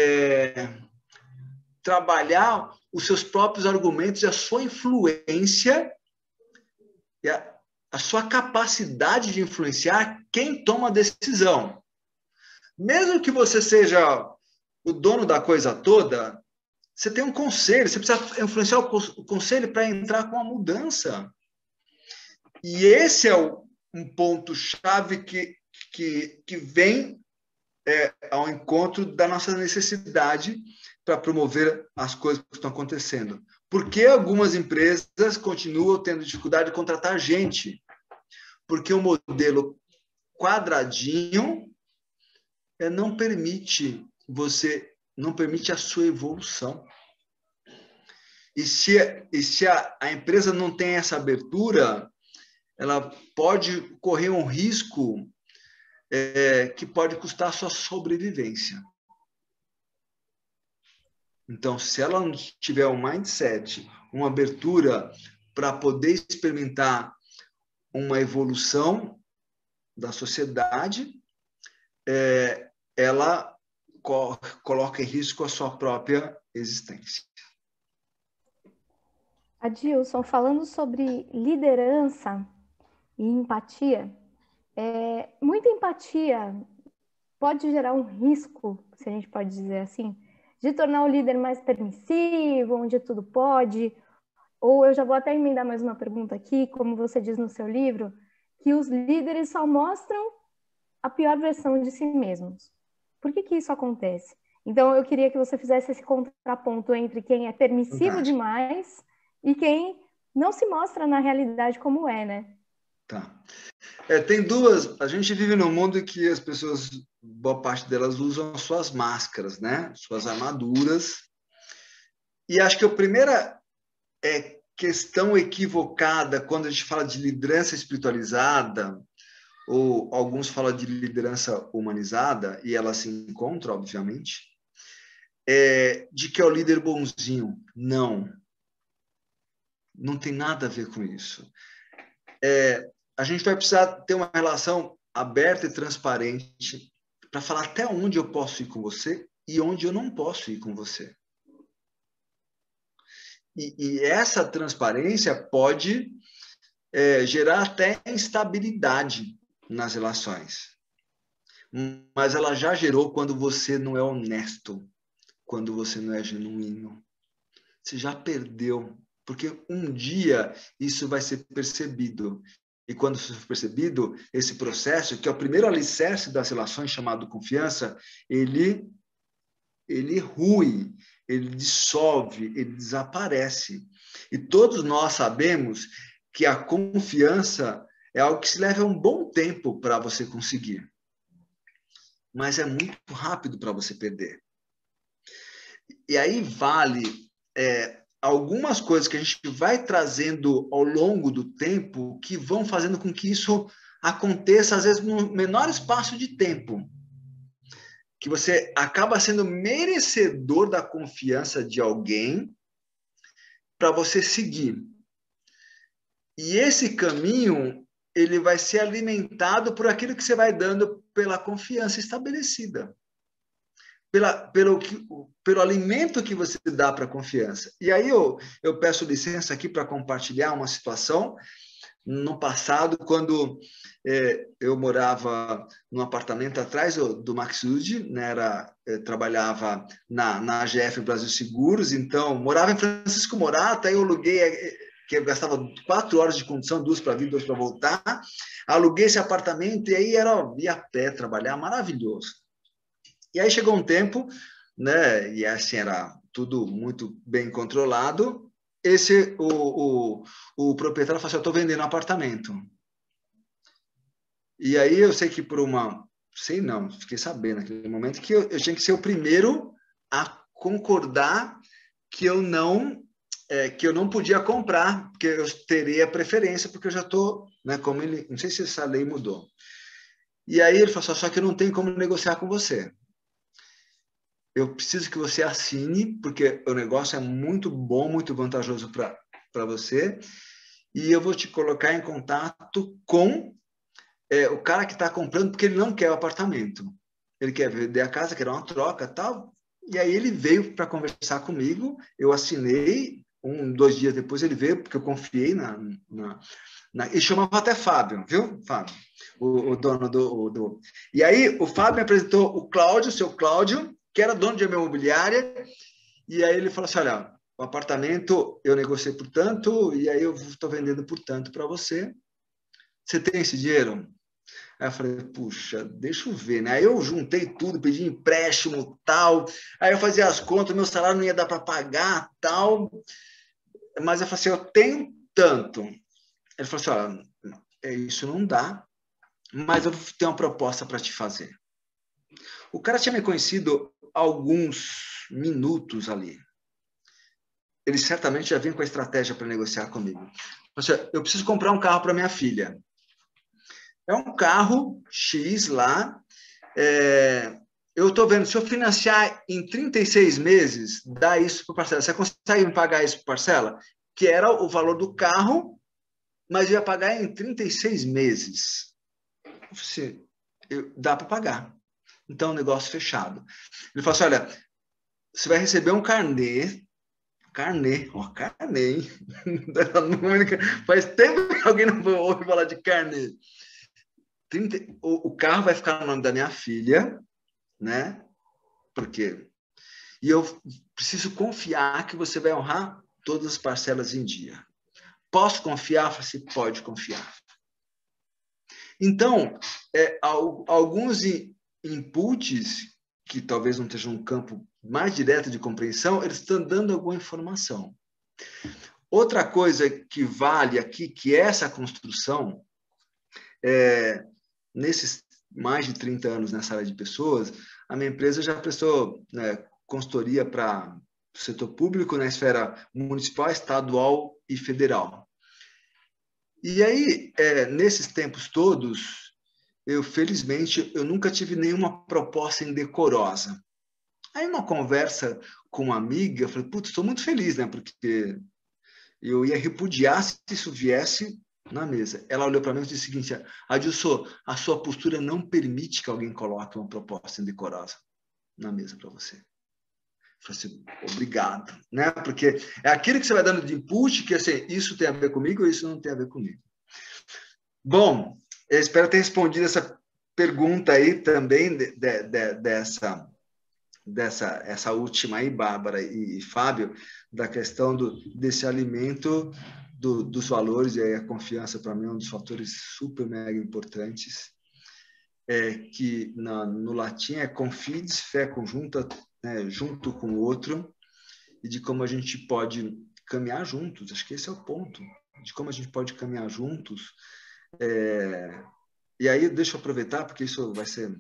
trabalhar os seus próprios argumentos e a sua influência, e a sua capacidade de influenciar quem toma a decisão. Mesmo que você seja o dono da coisa toda, Você tem um conselho, você precisa influenciar o conselho para entrar com a mudança. E esse é um ponto-chave que vem ao encontro da nossa necessidade para promover as coisas que estão acontecendo. Por que algumas empresas continuam tendo dificuldade de contratar gente? Porque o modelo quadradinho não permite a sua evolução. E se a empresa não tem essa abertura, ela pode correr um risco que pode custar a sua sobrevivência. Então, se ela não tiver um mindset, uma abertura para poder experimentar uma evolução da sociedade, ela coloca em risco a sua própria existência.
Adilson, falando sobre liderança e empatia, muita empatia pode gerar um risco, se a gente pode dizer assim, de tornar o líder mais permissivo, onde tudo pode. Ou eu já vou até emendar mais uma pergunta aqui, como você diz no seu livro, que os líderes só mostram a pior versão de si mesmos. Por que isso acontece? Então, eu queria que você fizesse esse contraponto entre quem é permissivo demais e quem não se mostra na realidade como é, né?
Tá. Tem duas... A gente vive num mundo que as pessoas, boa parte delas, usam suas máscaras, né? Suas armaduras. E acho que a primeira questão equivocada quando a gente fala de liderança espiritualizada, ou alguns falam de liderança humanizada, e ela se encontra, obviamente, de que é o líder bonzinho. Não. Não tem nada a ver com isso. A gente vai precisar ter uma relação aberta e transparente para falar até onde eu posso ir com você e onde eu não posso ir com você. E essa transparência pode gerar até instabilidade nas relações. Mas ela já gerou quando você não é honesto, quando você não é genuíno. Você já perdeu, porque um dia isso vai ser percebido. E quando isso for percebido, esse processo, que é o primeiro alicerce das relações, chamado confiança, ele rui, ele dissolve, ele desaparece. E todos nós sabemos que a confiança é algo que se leva um bom tempo para você conseguir. Mas é muito rápido para você perder. E aí vale algumas coisas que a gente vai trazendo ao longo do tempo que vão fazendo com que isso aconteça, às vezes, no menor espaço de tempo. Que você acaba sendo merecedor da confiança de alguém para você seguir. E esse caminho, ele vai ser alimentado por aquilo que você vai dando pela confiança estabelecida. Pelo alimento que você dá para a confiança. E aí eu peço licença aqui para compartilhar uma situação. No passado, quando eu morava num apartamento atrás do Maxud, né, trabalhava na AGF Brasil Seguros, então morava em Francisco Morata, aí eu aluguei, que eu gastava 4 horas de condução, 2 para vir, 2 para voltar, aluguei esse apartamento e aí ia a pé trabalhar, maravilhoso. E aí chegou um tempo, né, e assim era tudo muito bem controlado, o proprietário falou assim, eu estou vendendo um apartamento. E aí eu sei que fiquei sabendo naquele momento que eu tinha que ser o primeiro a concordar que eu não podia comprar, porque eu teria preferência, porque eu já estou, né, como ele, não sei se essa lei mudou. E aí ele falou, só que eu não tenho como negociar com você. Eu preciso que você assine, porque o negócio é muito bom, muito vantajoso para você, e eu vou te colocar em contato com o cara que está comprando, porque ele não quer o apartamento. Ele quer vender a casa, quer uma troca e tal. E aí ele veio para conversar comigo, eu assinei, 2 dias depois ele veio, porque eu confiei e chamava até Fábio, viu, Fábio? O dono do... E aí o Fábio me apresentou o seu Cláudio, que era dono de uma imobiliária, E aí ele falou assim, olha, o apartamento eu negociei por tanto, e aí eu estou vendendo por tanto para você. Você tem esse dinheiro? Aí eu falei, puxa, deixa eu ver, né? Aí eu juntei tudo, pedi empréstimo, tal. Aí eu fazia as contas, meu salário não ia dar para pagar, tal. Mas eu falei assim, eu tenho tanto. Ele falou assim, olha, isso não dá, mas eu tenho uma proposta para te fazer. O cara tinha me conhecido alguns minutos ali. Ele certamente já vinha com a estratégia para negociar comigo. Eu preciso comprar um carro para minha filha. É um carro X lá. Eu estou vendo, se eu financiar em 36 meses, dá isso por parcela. Você consegue me pagar isso por parcela? Que era o valor do carro, mas eu ia pagar em 36 meses. Dá para pagar. Então, negócio fechado. Ele falou assim, olha, você vai receber um carnê, hein? Faz tempo que alguém não ouve falar de carnê. O carro vai ficar no nome da minha filha, né? Porque e eu preciso confiar que você vai honrar todas as parcelas em dia. Posso confiar? Você pode confiar. Então, alguns inputs que talvez não estejam um campo mais direto de compreensão, eles estão dando alguma informação. Outra coisa que vale aqui, que é essa construção, nesses mais de 30 anos nessa área de pessoas, a minha empresa já prestou consultoria para o setor público na esfera municipal, estadual e federal. E aí, nesses tempos todos, felizmente, eu nunca tive nenhuma proposta indecorosa. Aí, uma conversa com uma amiga, eu falei, putz, estou muito feliz, né? Porque eu ia repudiar se isso viesse na mesa. Ela olhou para mim e disse o seguinte, Adilson, a sua postura não permite que alguém coloque uma proposta indecorosa na mesa para você. Eu falei assim, obrigado, né? Porque é aquilo que você vai dando de input, que assim, isso tem a ver comigo ou isso não tem a ver comigo. Bom, eu espero ter respondido essa pergunta aí também, essa última aí, Bárbara e Fábio, da questão desse alimento dos valores, e aí a confiança para mim é um dos fatores super mega importantes, que no latim é confides, fé conjunta, né, junto com o outro, e de como a gente pode caminhar juntos. Acho que esse é o ponto, de como a gente pode caminhar juntos. E aí, deixa eu aproveitar, porque isso vai ser...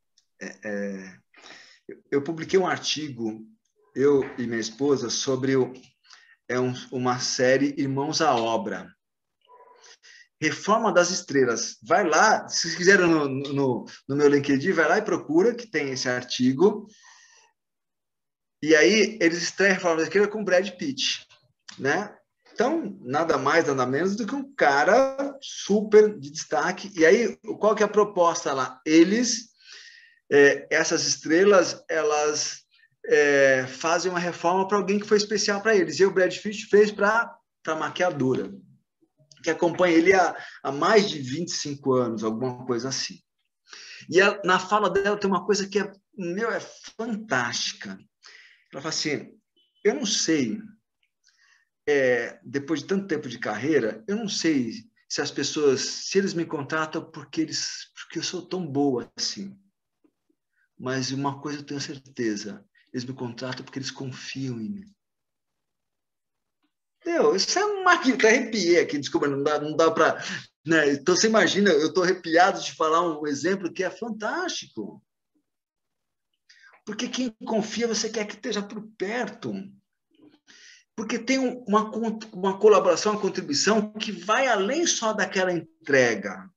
eu publiquei um artigo, eu e minha esposa, sobre uma série Irmãos à Obra. Reforma das Estrelas. Vai lá, se quiserem no meu LinkedIn, vai lá e procura, que tem esse artigo. E aí, eles estreiam a Reforma das Estrelas com Brad Pitt, né? Então, nada mais, nada menos do que um cara super de destaque. E aí, qual que é a proposta lá? Essas estrelas, elas fazem uma reforma para alguém que foi especial para eles. E o Brad Pitt fez para a maquiadora, que acompanha ele há mais de 25 anos, alguma coisa assim. E na fala dela tem uma coisa que é fantástica. Ela fala assim, eu não sei, depois de tanto tempo de carreira, eu não sei se as pessoas, se eles me contratam porque eu sou tão boa assim. Mas uma coisa eu tenho certeza, eles me contratam porque eles confiam em mim. Isso é mágico, eu arrepiei aqui, desculpa, não dá para... Né? Então, você imagina, eu estou arrepiado de falar um exemplo que é fantástico. Porque quem confia, você quer que esteja por perto. Porque tem uma colaboração, uma contribuição que vai além só daquela entrega.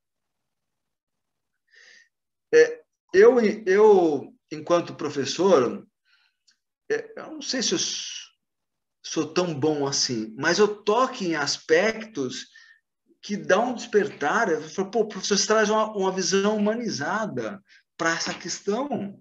Eu, enquanto professor, eu não sei se eu sou tão bom assim, mas eu toco em aspectos que dão um despertar. Eu falo, pô, professor, você traz uma visão humanizada para essa questão.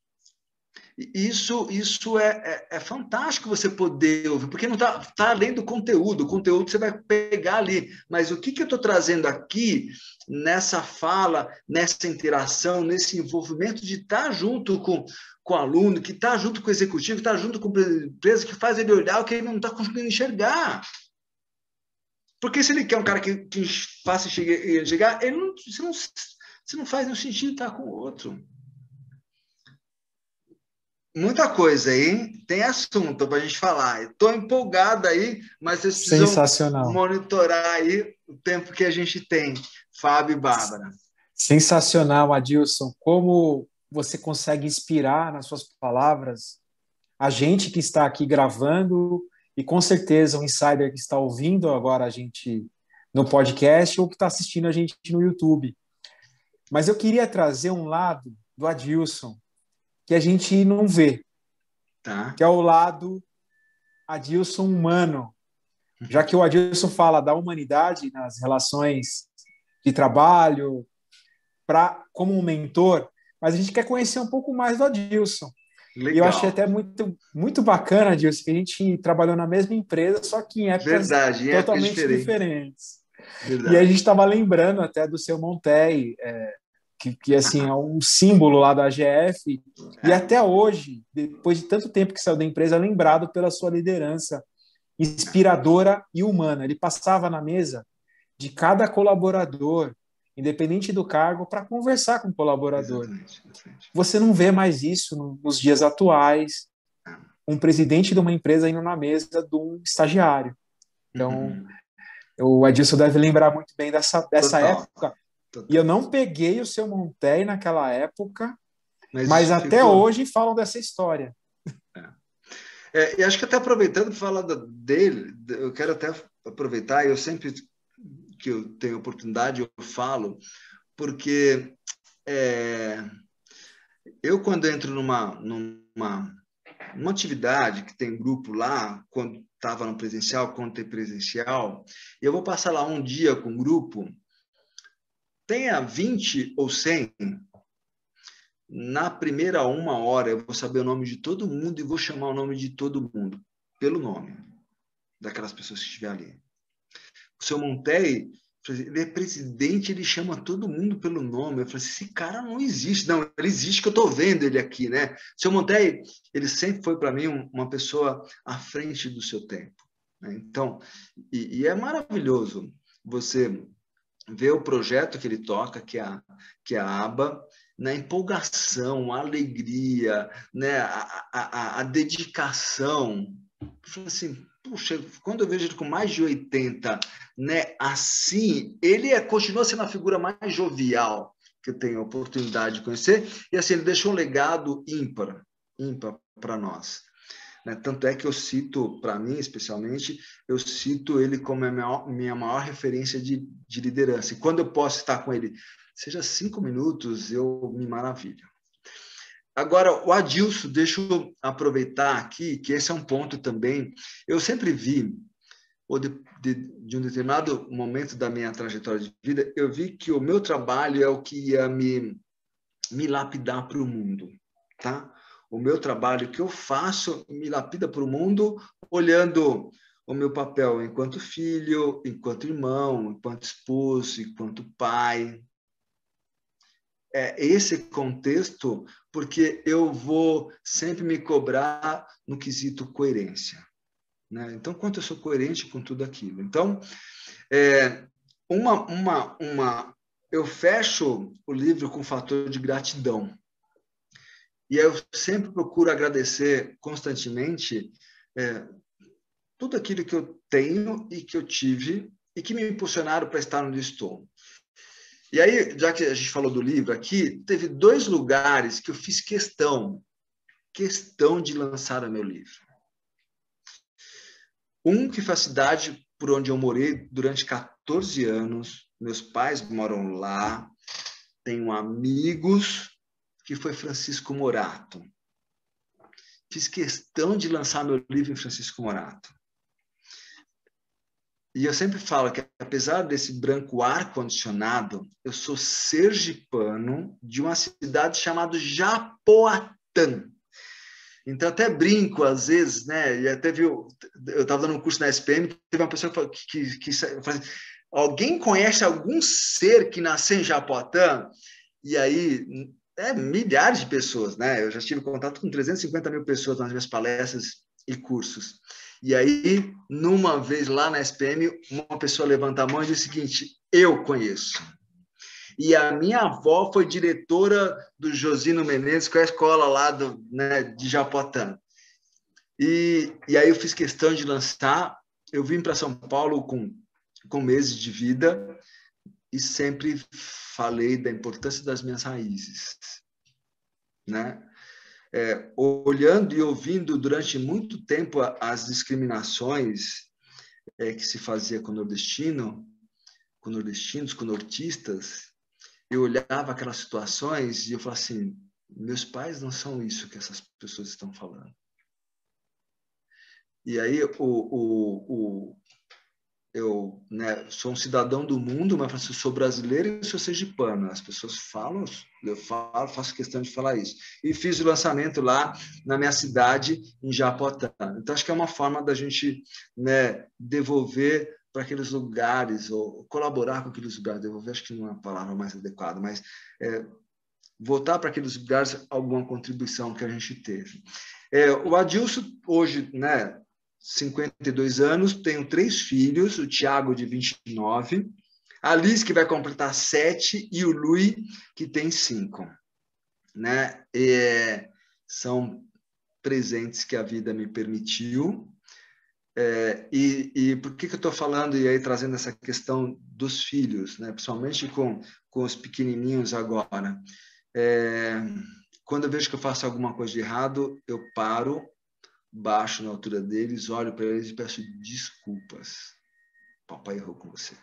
Isso é fantástico você poder ouvir, porque não tá além do conteúdo. O conteúdo você vai pegar ali. Mas o que eu estou trazendo aqui, nessa fala, nessa interação, nesse envolvimento de estar junto com o aluno, que está junto com o executivo, que está junto com a empresa, que faz ele olhar o que ele não está conseguindo enxergar. Porque se ele quer um cara que faça enxergar, você não faz nenhum sentido estar com o outro. Muita coisa aí, tem assunto para a gente falar. Estou empolgado aí, mas vocês precisam monitorar aí o tempo que a gente tem. Fábio e Bárbara.
Sensacional, Adilson. Como você consegue inspirar nas suas palavras a gente que está aqui gravando e com certeza o insider que está ouvindo agora a gente no podcast ou que está assistindo a gente no YouTube. Mas eu queria trazer um lado do Adilson que a gente não vê,
tá?
Que é o lado Adilson humano. Já que o Adilson fala da humanidade nas relações de trabalho, como um mentor, mas a gente quer conhecer um pouco mais do Adilson.
Legal.
E eu achei até muito, muito bacana, Adilson, que a gente trabalhou na mesma empresa, só que em épocas totalmente diferentes.
Verdade.
E a gente estava lembrando até do seu Montei, que assim, é um símbolo lá da AGF, e até hoje, depois de tanto tempo que saiu da empresa, é lembrado pela sua liderança inspiradora e humana. Ele passava na mesa de cada colaborador, independente do cargo, para conversar com o colaborador.
Exatamente.
Você não vê mais isso nos dias atuais, um presidente de uma empresa indo na mesa de um estagiário. Então, o Adilson deve lembrar muito bem dessa época.
Total.
E eu não peguei o seu Montei naquela época, mas até hoje falam dessa história.
E acho que até aproveitando para falar dele, eu quero até aproveitar, eu sempre que eu tenho oportunidade eu falo, porque eu quando entro numa atividade que tem grupo lá, quando estava no presencial, quando tem presencial, eu vou passar lá um dia com o grupo, tenha 20 ou 100, na primeira 1 hora eu vou saber o nome de todo mundo e vou chamar o nome de todo mundo, pelo nome daquelas pessoas que estiver ali. O seu Montei, ele é presidente, ele chama todo mundo pelo nome. Eu falei assim, esse cara não existe. Não, ele existe que eu estou vendo ele aqui, né? O seu Montei, ele sempre foi para mim uma pessoa à frente do seu tempo, né? Então, e é maravilhoso você ver o projeto que ele toca, que é a ABA, na empolgação, a alegria, né? a dedicação. Eu falei assim, puxa, quando eu vejo ele com mais de 80, né, assim, ele continua sendo a figura mais jovial que eu tenho a oportunidade de conhecer, e assim, ele deixou um legado ímpar para nós. Né? Tanto é que eu cito, para mim especialmente, eu cito ele como a minha maior referência de liderança. E quando eu posso estar com ele, seja 5 minutos, eu me maravilho. Agora, o Adilson, deixa eu aproveitar aqui, que esse é um ponto também. Eu sempre vi, ou de um determinado momento da minha trajetória de vida, eu vi que o meu trabalho é o que ia me lapidar para o mundo, tá? O meu trabalho que eu faço me lapida para o mundo, olhando o meu papel enquanto filho, enquanto irmão, enquanto esposo, enquanto pai. Esse contexto, porque eu vou sempre me cobrar no quesito coerência, né? Então, quanto eu sou coerente com tudo aquilo. Então, eu fecho o livro com o fator de gratidão. E eu sempre procuro agradecer constantemente tudo aquilo que eu tenho e que eu tive e que me impulsionaram para estar onde estou. E aí, já que a gente falou do livro aqui, teve 2 lugares que eu fiz questão de lançar o meu livro. Um que foi a cidade por onde eu morei durante 14 anos. Meus pais moram lá. Tenho amigos, que foi Francisco Morato. Fiz questão de lançar meu livro em Francisco Morato. E eu sempre falo que, apesar desse branco ar-condicionado, eu sou sergipano de uma cidade chamada Japoatã. Então, até brinco, às vezes, né? E até eu estava dando um curso na SPM, teve uma pessoa que falou assim, alguém conhece algum ser que nasceu em Japoatã? E aí, milhares de pessoas, né? Eu já tive contato com 350 mil pessoas nas minhas palestras e cursos. E aí, numa vez lá na SPM, uma pessoa levanta a mão e diz o seguinte: eu conheço. E a minha avó foi diretora do Josino Menezes, que é a escola lá de Japotã. E aí eu fiz questão de lançar. Eu vim para São Paulo com meses de vida e sempre falei da importância das minhas raízes, né? Olhando e ouvindo durante muito tempo as discriminações que se fazia com nordestinos, com nortistas, eu olhava aquelas situações e eu falava assim: meus pais não são isso que essas pessoas estão falando. E aí eu, né, sou um cidadão do mundo, mas eu sou brasileiro e sou sergipano. As pessoas falam, eu falo, faço questão de falar isso. E fiz o lançamento lá na minha cidade, em Japotã. Então, acho que é uma forma da gente, né, devolver para aqueles lugares, ou colaborar com aqueles lugares. Devolver, acho que não é uma palavra mais adequada, mas voltar para aqueles lugares alguma contribuição que a gente teve. O Adilson, hoje, né, 52 anos, tenho 3 filhos, o Tiago, de 29, a Liz, que vai completar 7, e o Lui, que tem 5. Né? São presentes que a vida me permitiu. E por que eu estou falando e aí trazendo essa questão dos filhos, né? Principalmente com os pequenininhos agora? Quando eu vejo que eu faço alguma coisa de errado, eu paro, baixo na altura deles, olho para eles e peço desculpas. Papai errou com você.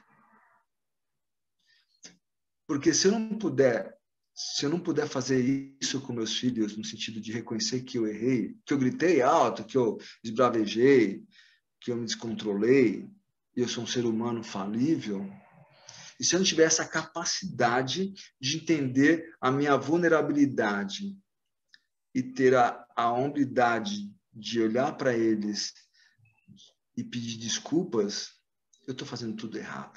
Porque se eu não puder fazer isso com meus filhos, no sentido de reconhecer que eu errei, que eu gritei alto, que eu esbravejei, que eu me descontrolei, e eu sou um ser humano falível, e se eu não tiver essa capacidade de entender a minha vulnerabilidade e ter a hombridade de olhar para eles e pedir desculpas, eu estou fazendo tudo errado.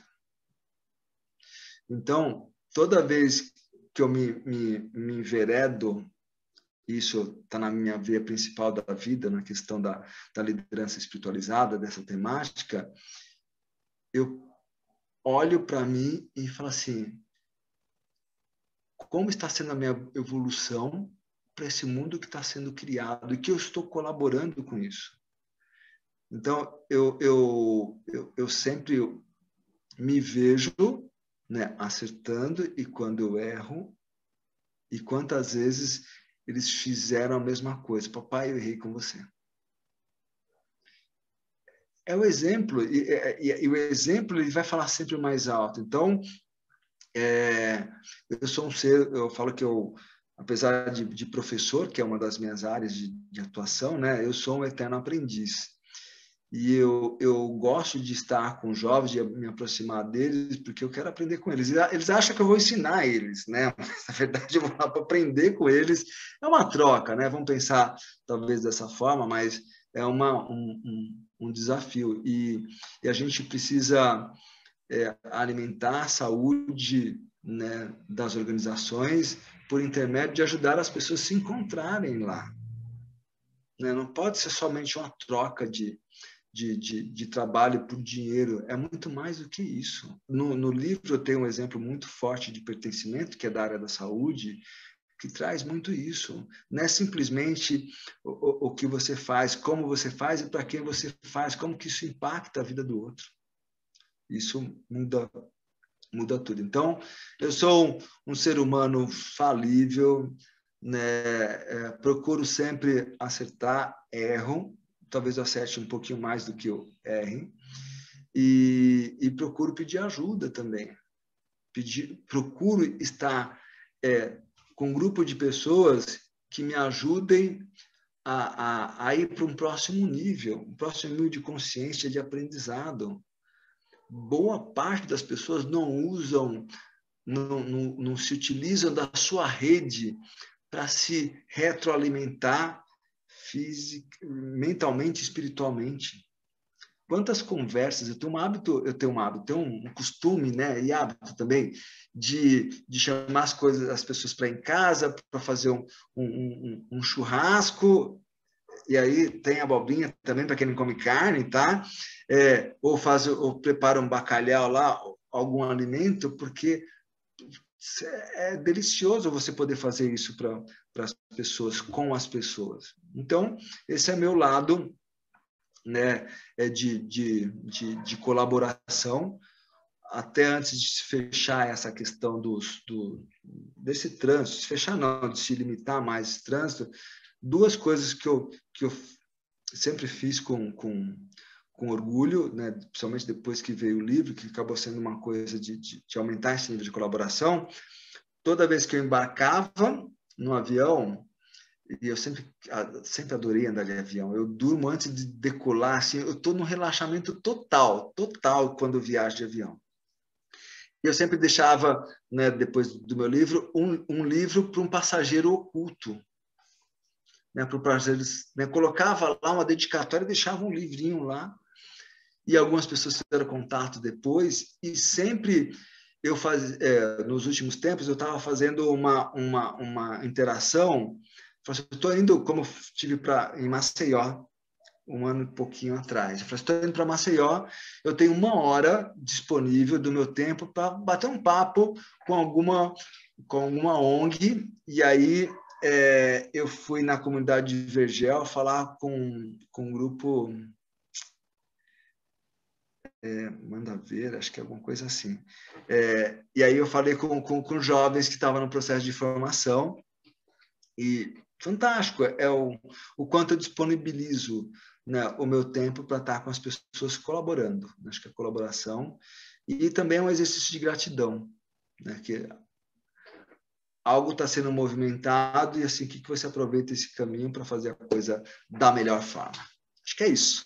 Então, toda vez que eu me enveredo, isso está na minha veia principal da vida, na questão da liderança espiritualizada, dessa temática, eu olho para mim e falo assim: como está sendo a minha evolução para esse mundo que está sendo criado e que eu estou colaborando com isso? Então, eu sempre me vejo, né, acertando, e quando eu erro, e quantas vezes eles fizeram a mesma coisa: papai, eu errei com você. É o exemplo, e o exemplo ele vai falar sempre mais alto. Então, eu sou um ser, eu falo que apesar de professor, que é uma das minhas áreas de atuação, né, eu sou um eterno aprendiz. E eu gosto de estar com jovens, de me aproximar deles, porque eu quero aprender com eles. Eles acham que eu vou ensinar eles, né? Mas, na verdade, eu vou lá para aprender com eles. É uma troca, né? Vamos pensar talvez dessa forma, mas é um desafio. E a gente precisa alimentar a saúde, né, das organizações por intermédio de ajudar as pessoas a se encontrarem lá. Né? Não pode ser somente uma troca de trabalho por dinheiro, é muito mais do que isso. No livro eu tenho um exemplo muito forte de pertencimento, que é da área da saúde, que traz muito isso. Não é simplesmente o que você faz, como você faz e para quem você faz, como que isso impacta a vida do outro. Isso muda tudo. Então, eu sou um ser humano falível, né? Procuro sempre acertar, erro, talvez eu acerte um pouquinho mais do que eu erre, e procuro pedir ajuda também. Procuro estar com um grupo de pessoas que me ajudem a ir para um próximo nível de consciência, de aprendizado. Boa parte das pessoas não se utilizam da sua rede para se retroalimentar mentalmente, espiritualmente. quantas conversas, tenho um costume, né, e hábito também, de chamar as pessoas para ir em casa, para fazer um churrasco, e aí tem abobrinha também para quem não come carne, tá? Ou prepara um bacalhau lá, algum alimento, porque é delicioso você poder fazer isso para as pessoas, com as pessoas. Então, esse é meu lado, né, de colaboração, até antes de se fechar essa questão desse trânsito, se fechar não, de se limitar mais esse trânsito, duas coisas que eu sempre fiz com orgulho, né, principalmente depois que veio o livro, que acabou sendo uma coisa de aumentar esse nível de colaboração. Toda vez que eu embarcava no avião, e eu sempre adorei andar de avião, eu durmo antes de decolar, assim, eu estou num relaxamento total quando eu viajo de avião. Eu sempre deixava, né, depois do meu livro, um livro para um passageiro oculto. Né, para o passageiro, né, colocava lá uma dedicatória e deixava um livrinho lá. E algumas pessoas fizeram contato depois. E sempre eu nos últimos tempos, eu estava fazendo uma interação. Estou indo, como eu estive em Maceió, um ano e pouquinho atrás. Eu falei, estou indo para Maceió, eu tenho 1 hora disponível do meu tempo para bater um papo com alguma ONG. E aí eu fui na comunidade de Vergel falar com um grupo, manda ver, acho que é alguma coisa assim. E aí eu falei com jovens que estavam no processo de formação, e fantástico, o quanto eu disponibilizo, né, o meu tempo para estar com as pessoas colaborando. Acho que a colaboração, e também é um exercício de gratidão, né, que algo está sendo movimentado, e assim, que você aproveita esse caminho para fazer a coisa da melhor forma. Acho que é isso.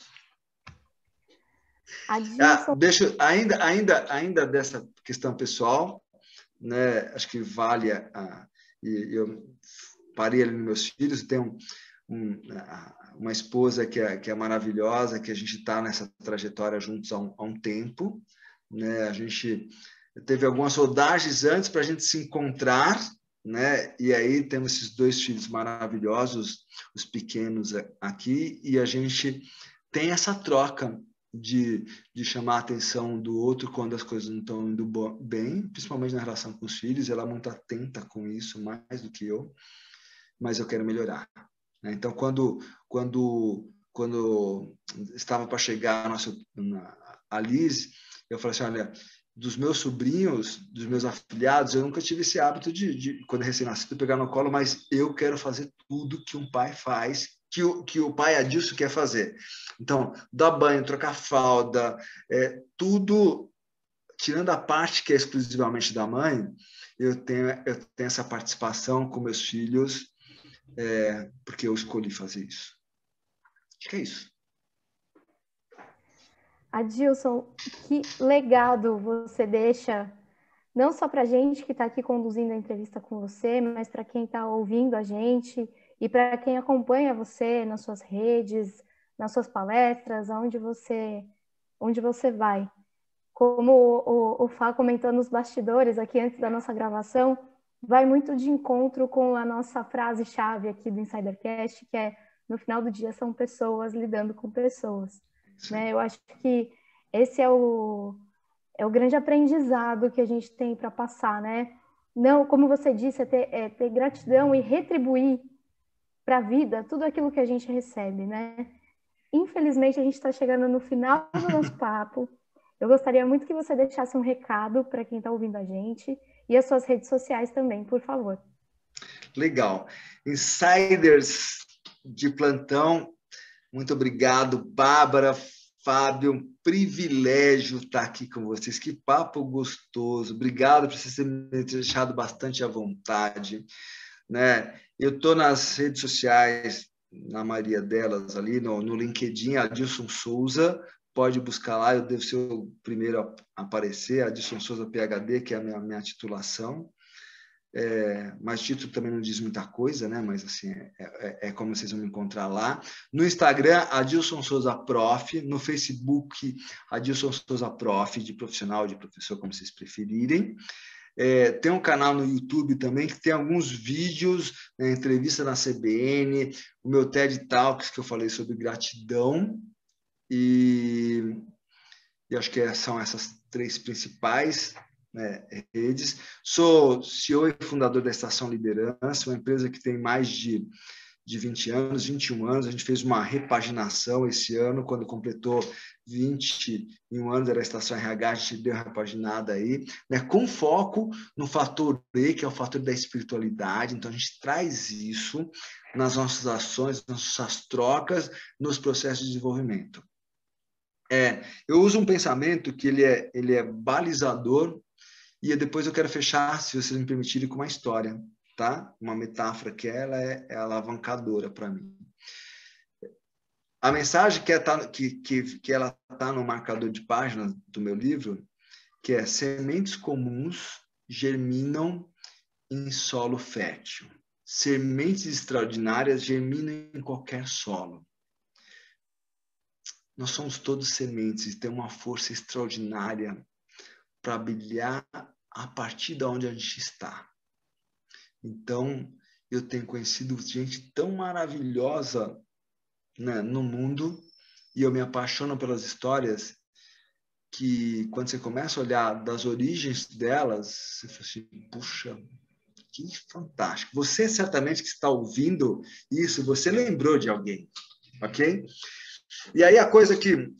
Deixa ainda dessa questão pessoal, né, acho que vale e eu parei ali nos meus filhos, tenho uma esposa que é maravilhosa, que a gente está nessa trajetória juntos há um tempo, né? A gente teve algumas rodagens antes para a gente se encontrar, né? E aí temos esses 2 filhos maravilhosos, os pequenos aqui, e a gente tem essa troca de chamar a atenção do outro quando as coisas não estão indo bem, principalmente na relação com os filhos. Ela é muito atenta com isso, mais do que eu, mas eu quero melhorar. Então, quando estava para chegar a Liz, eu falei assim, olha, dos meus sobrinhos, dos meus afilhados, eu nunca tive esse hábito de quando recém-nascido, pegar no colo, mas eu quero fazer tudo que um pai faz, que o pai Adilson quer fazer. Então, dar banho, trocar fralda, tudo, tirando a parte que é exclusivamente da mãe, eu tenho essa participação com meus filhos, porque eu escolhi fazer isso. Acho que é isso.
Adilson, que legado você deixa, não só para a gente que está aqui conduzindo a entrevista com você, mas para quem está ouvindo a gente e para quem acompanha você nas suas redes, nas suas palestras, onde você vai. Como o Fá comentou nos bastidores aqui antes da nossa gravação, vai muito de encontro com a nossa frase-chave aqui do Insidercast, que é, no final do dia, são pessoas lidando com pessoas. Né? Eu acho que esse é o grande aprendizado que a gente tem para passar, né? Não, como você disse, ter gratidão e retribuir para a vida tudo aquilo que a gente recebe, né? Infelizmente, a gente está chegando no final do nosso papo. Eu gostaria muito que você deixasse um recado para quem está ouvindo a gente e as suas redes sociais também, por favor.
Legal. Insiders de plantão, muito obrigado, Bárbara, Fábio, um privilégio estar aqui com vocês. Que papo gostoso. Obrigado por vocês terem me deixado bastante à vontade, né? Eu estou nas redes sociais, na maioria delas ali, no LinkedIn, Adilson Souza. Pode buscar lá, eu devo ser o primeiro a aparecer, Adilson Souza PhD, que é a minha titulação. mas o título também não diz muita coisa, né? Mas assim, é como vocês vão me encontrar lá. No Instagram, Adilson Souza Prof. No Facebook, Adilson Souza Prof, de profissional, de professor, como vocês preferirem. Tem um canal no YouTube também que tem alguns vídeos, né, entrevista na CBN, o meu TED Talks, que eu falei sobre gratidão, e acho que são essas 3 principais, né, redes. Sou CEO e fundador da Estação Liderança, uma empresa que tem mais de 20 anos, 21 anos. A gente fez uma repaginação esse ano, quando completou 21 anos, era a Estação RH, a gente deu uma repaginada aí, né, com foco no fator E, que é o fator da espiritualidade. Então, a gente traz isso nas nossas ações, nas nossas trocas, nos processos de desenvolvimento. Eu uso um pensamento que ele é balizador, e depois eu quero fechar, se vocês me permitirem, com uma história, tá? Uma metáfora que ela é alavancadora para mim. A mensagem que ela está no marcador de páginas do meu livro, que é: sementes comuns germinam em solo fértil. Sementes extraordinárias germinam em qualquer solo. Nós somos todos sementes e temos uma força extraordinária para brilhar a partir de onde a gente está. Então, eu tenho conhecido gente tão maravilhosa, né, no mundo, e eu me apaixono pelas histórias que, quando você começa a olhar das origens delas, você fala assim: puxa, que fantástico. Você certamente que está ouvindo isso, você lembrou de alguém, ok? E aí a coisa que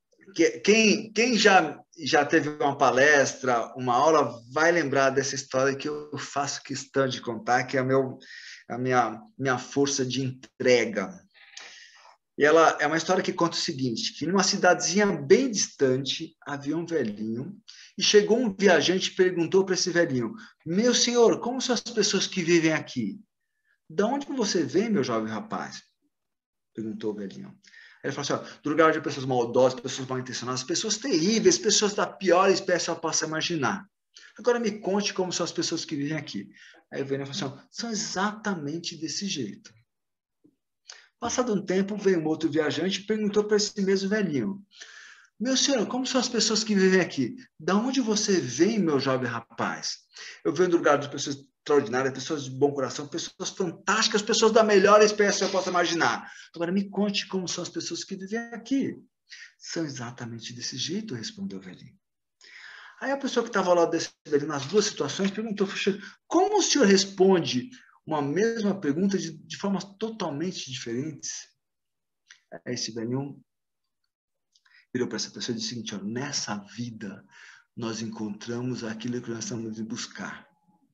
quem já teve uma palestra, uma aula, vai lembrar dessa história que eu faço questão de contar, que é a minha força de entrega. E ela é uma história que conta o seguinte, que numa cidadezinha bem distante havia um velhinho, e chegou um viajante e perguntou para esse velhinho: meu senhor, como são as pessoas que vivem aqui? De onde você vem, meu jovem rapaz? Perguntou o velhinho. Ele falou assim: do lugar de pessoas maldosas, pessoas mal intencionadas, pessoas terríveis, pessoas da pior espécie que eu possa imaginar. Agora me conte como são as pessoas que vivem aqui. Aí o velhinho falou assim: são exatamente desse jeito. Passado um tempo, veio um outro viajante e perguntou para esse mesmo velhinho: meu senhor, como são as pessoas que vivem aqui? De onde você vem, meu jovem rapaz? Eu venho do lugar de pessoas extraordinárias, pessoas de bom coração, pessoas fantásticas, pessoas da melhor espécie que eu possa imaginar. Agora me conte como são as pessoas que vivem aqui. São exatamente desse jeito, respondeu o velhinho. Aí a pessoa que estava ao lado desse velhinho, nas duas situações, perguntou: como o senhor responde uma mesma pergunta de formas totalmente diferentes? Aí esse velhinho virou para essa pessoa e disse o seguinte: nessa vida nós encontramos aquilo que nós estamos indo buscar.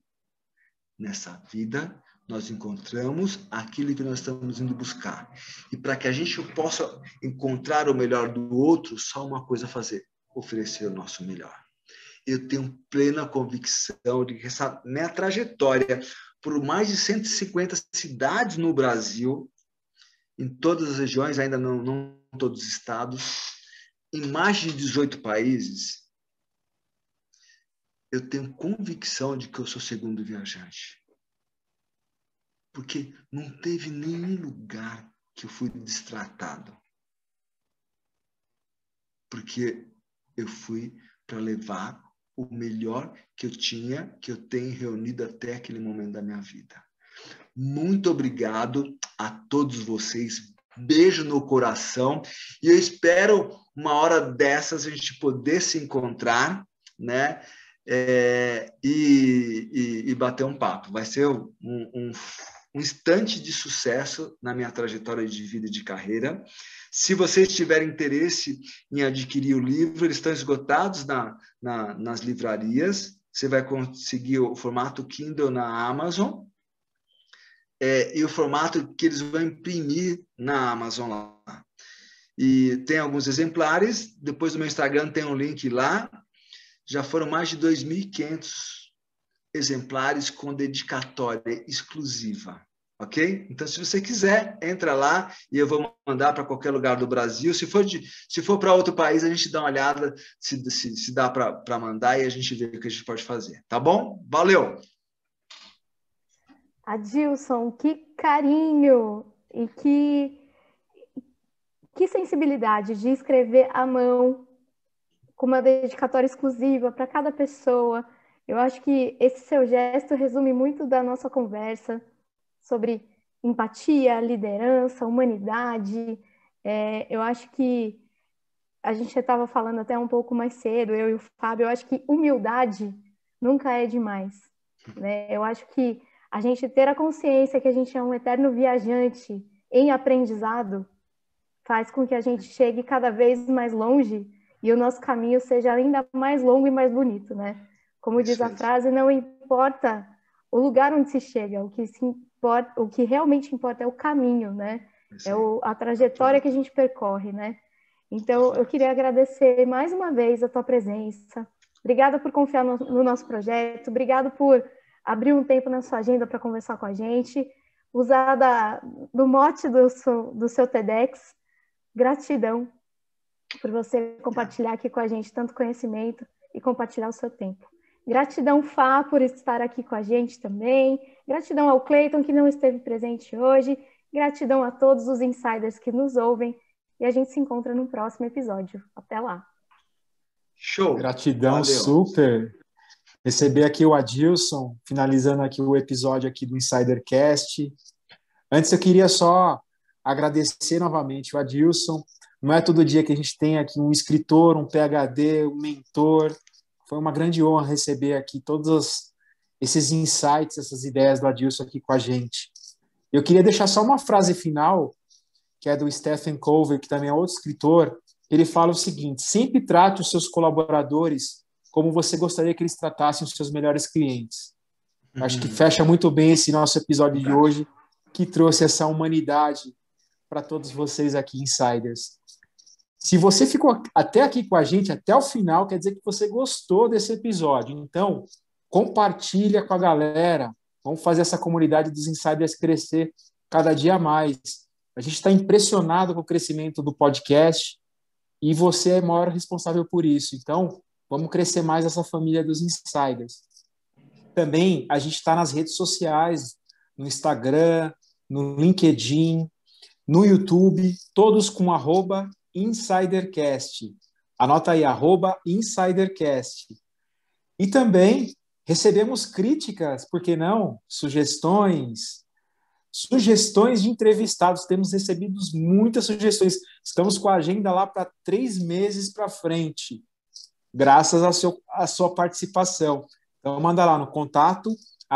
Nessa vida nós encontramos aquilo que nós estamos indo buscar. E para que a gente possa encontrar o melhor do outro, só uma coisa a fazer: oferecer o nosso melhor. Eu tenho plena convicção de que essa minha trajetória por mais de 150 cidades no Brasil, em todas as regiões, ainda não todos os estados, em mais de 18 países, eu tenho convicção de que eu sou segundo viajante. Porque não teve nenhum lugar que eu fui destratado. Porque eu fui para levar o melhor que eu tinha, que eu tenho reunido até aquele momento da minha vida. Muito obrigado a todos vocês. Beijo no coração. E eu espero uma hora dessas a gente poder se encontrar, né? E bater um papo. Vai ser um instante de sucesso na minha trajetória de vida e de carreira. Se vocês tiverem interesse em adquirir o livro, eles estão esgotados nas livrarias. Você vai conseguir o formato Kindle na Amazon e o formato que eles vão imprimir na Amazon lá. E tem alguns exemplares. Depois no meu Instagram tem um link lá. Já foram mais de 2.500 exemplares com dedicatória exclusiva, ok? Então, se você quiser, entra lá e eu vou mandar para qualquer lugar do Brasil. Se for para outro país, a gente dá uma olhada se dá para mandar e a gente vê o que a gente pode fazer, tá bom? Valeu!
Adilson, que carinho e que sensibilidade de escrever à mão, com uma dedicatória exclusiva para cada pessoa. Eu acho que esse seu gesto resume muito da nossa conversa sobre empatia, liderança, humanidade. Eu acho que a gente estava falando até um pouco mais cedo, eu e o Fábio, eu acho que humildade nunca é demais, né? Eu acho que a gente ter a consciência que a gente é um eterno viajante em aprendizado faz com que a gente chegue cada vez mais longe e o nosso caminho seja ainda mais longo e mais bonito, né? Como diz a frase, não importa o lugar onde se chega, o que realmente importa é o caminho, né? A trajetória que a gente percorre, né? Então, eu queria agradecer mais uma vez a tua presença. Obrigada por confiar no nosso projeto. Obrigada por abrir um tempo na sua agenda para conversar com a gente. Usar do mote do seu TEDx. Gratidão por você compartilhar aqui com a gente tanto conhecimento e compartilhar o seu tempo. Gratidão, Fá, por estar aqui com a gente também. Gratidão ao Cleiton, que não esteve presente hoje. Gratidão a todos os insiders que nos ouvem. E a gente se encontra no próximo episódio. Até lá.
Show.
Gratidão. Valeu. Super. Receber aqui o Adilson, finalizando aqui o episódio aqui do Insidercast. Antes eu queria só agradecer novamente o Adilson. Não é todo dia que a gente tem aqui um escritor, um PhD, um mentor. Foi uma grande honra receber aqui todos esses insights, essas ideias do Adilson aqui com a gente. Eu queria deixar só uma frase final, que é do Stephen Covey, que também é outro escritor. Ele fala o seguinte: sempre trate os seus colaboradores como você gostaria que eles tratassem os seus melhores clientes. Acho que fecha muito bem esse nosso episódio de hoje, que trouxe essa humanidade para todos vocês aqui, insiders. Se você ficou até aqui com a gente, até o final, quer dizer que você gostou desse episódio. Então, compartilha com a galera. Vamos fazer essa comunidade dos insiders crescer cada dia mais. A gente está impressionado com o crescimento do podcast e você é o maior responsável por isso. Então, vamos crescer mais essa família dos insiders. Também, a gente está nas redes sociais, no Instagram, no LinkedIn, no YouTube, todos com @InsiderCast. Anota aí, @InsiderCast. E também recebemos críticas, por que não? Sugestões de entrevistados. Temos recebido muitas sugestões. Estamos com a agenda lá para 3 meses para frente, graças à sua participação. Então, manda lá no contato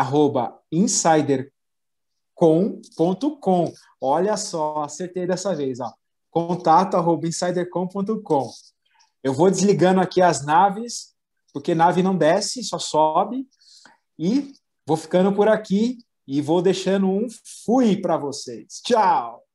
@insidercom.com. Olha só, acertei dessa vez. Ó. Contato @insidercom.com. Eu vou desligando aqui as naves, porque nave não desce, só sobe. E vou ficando por aqui e vou deixando um fui para vocês. Tchau!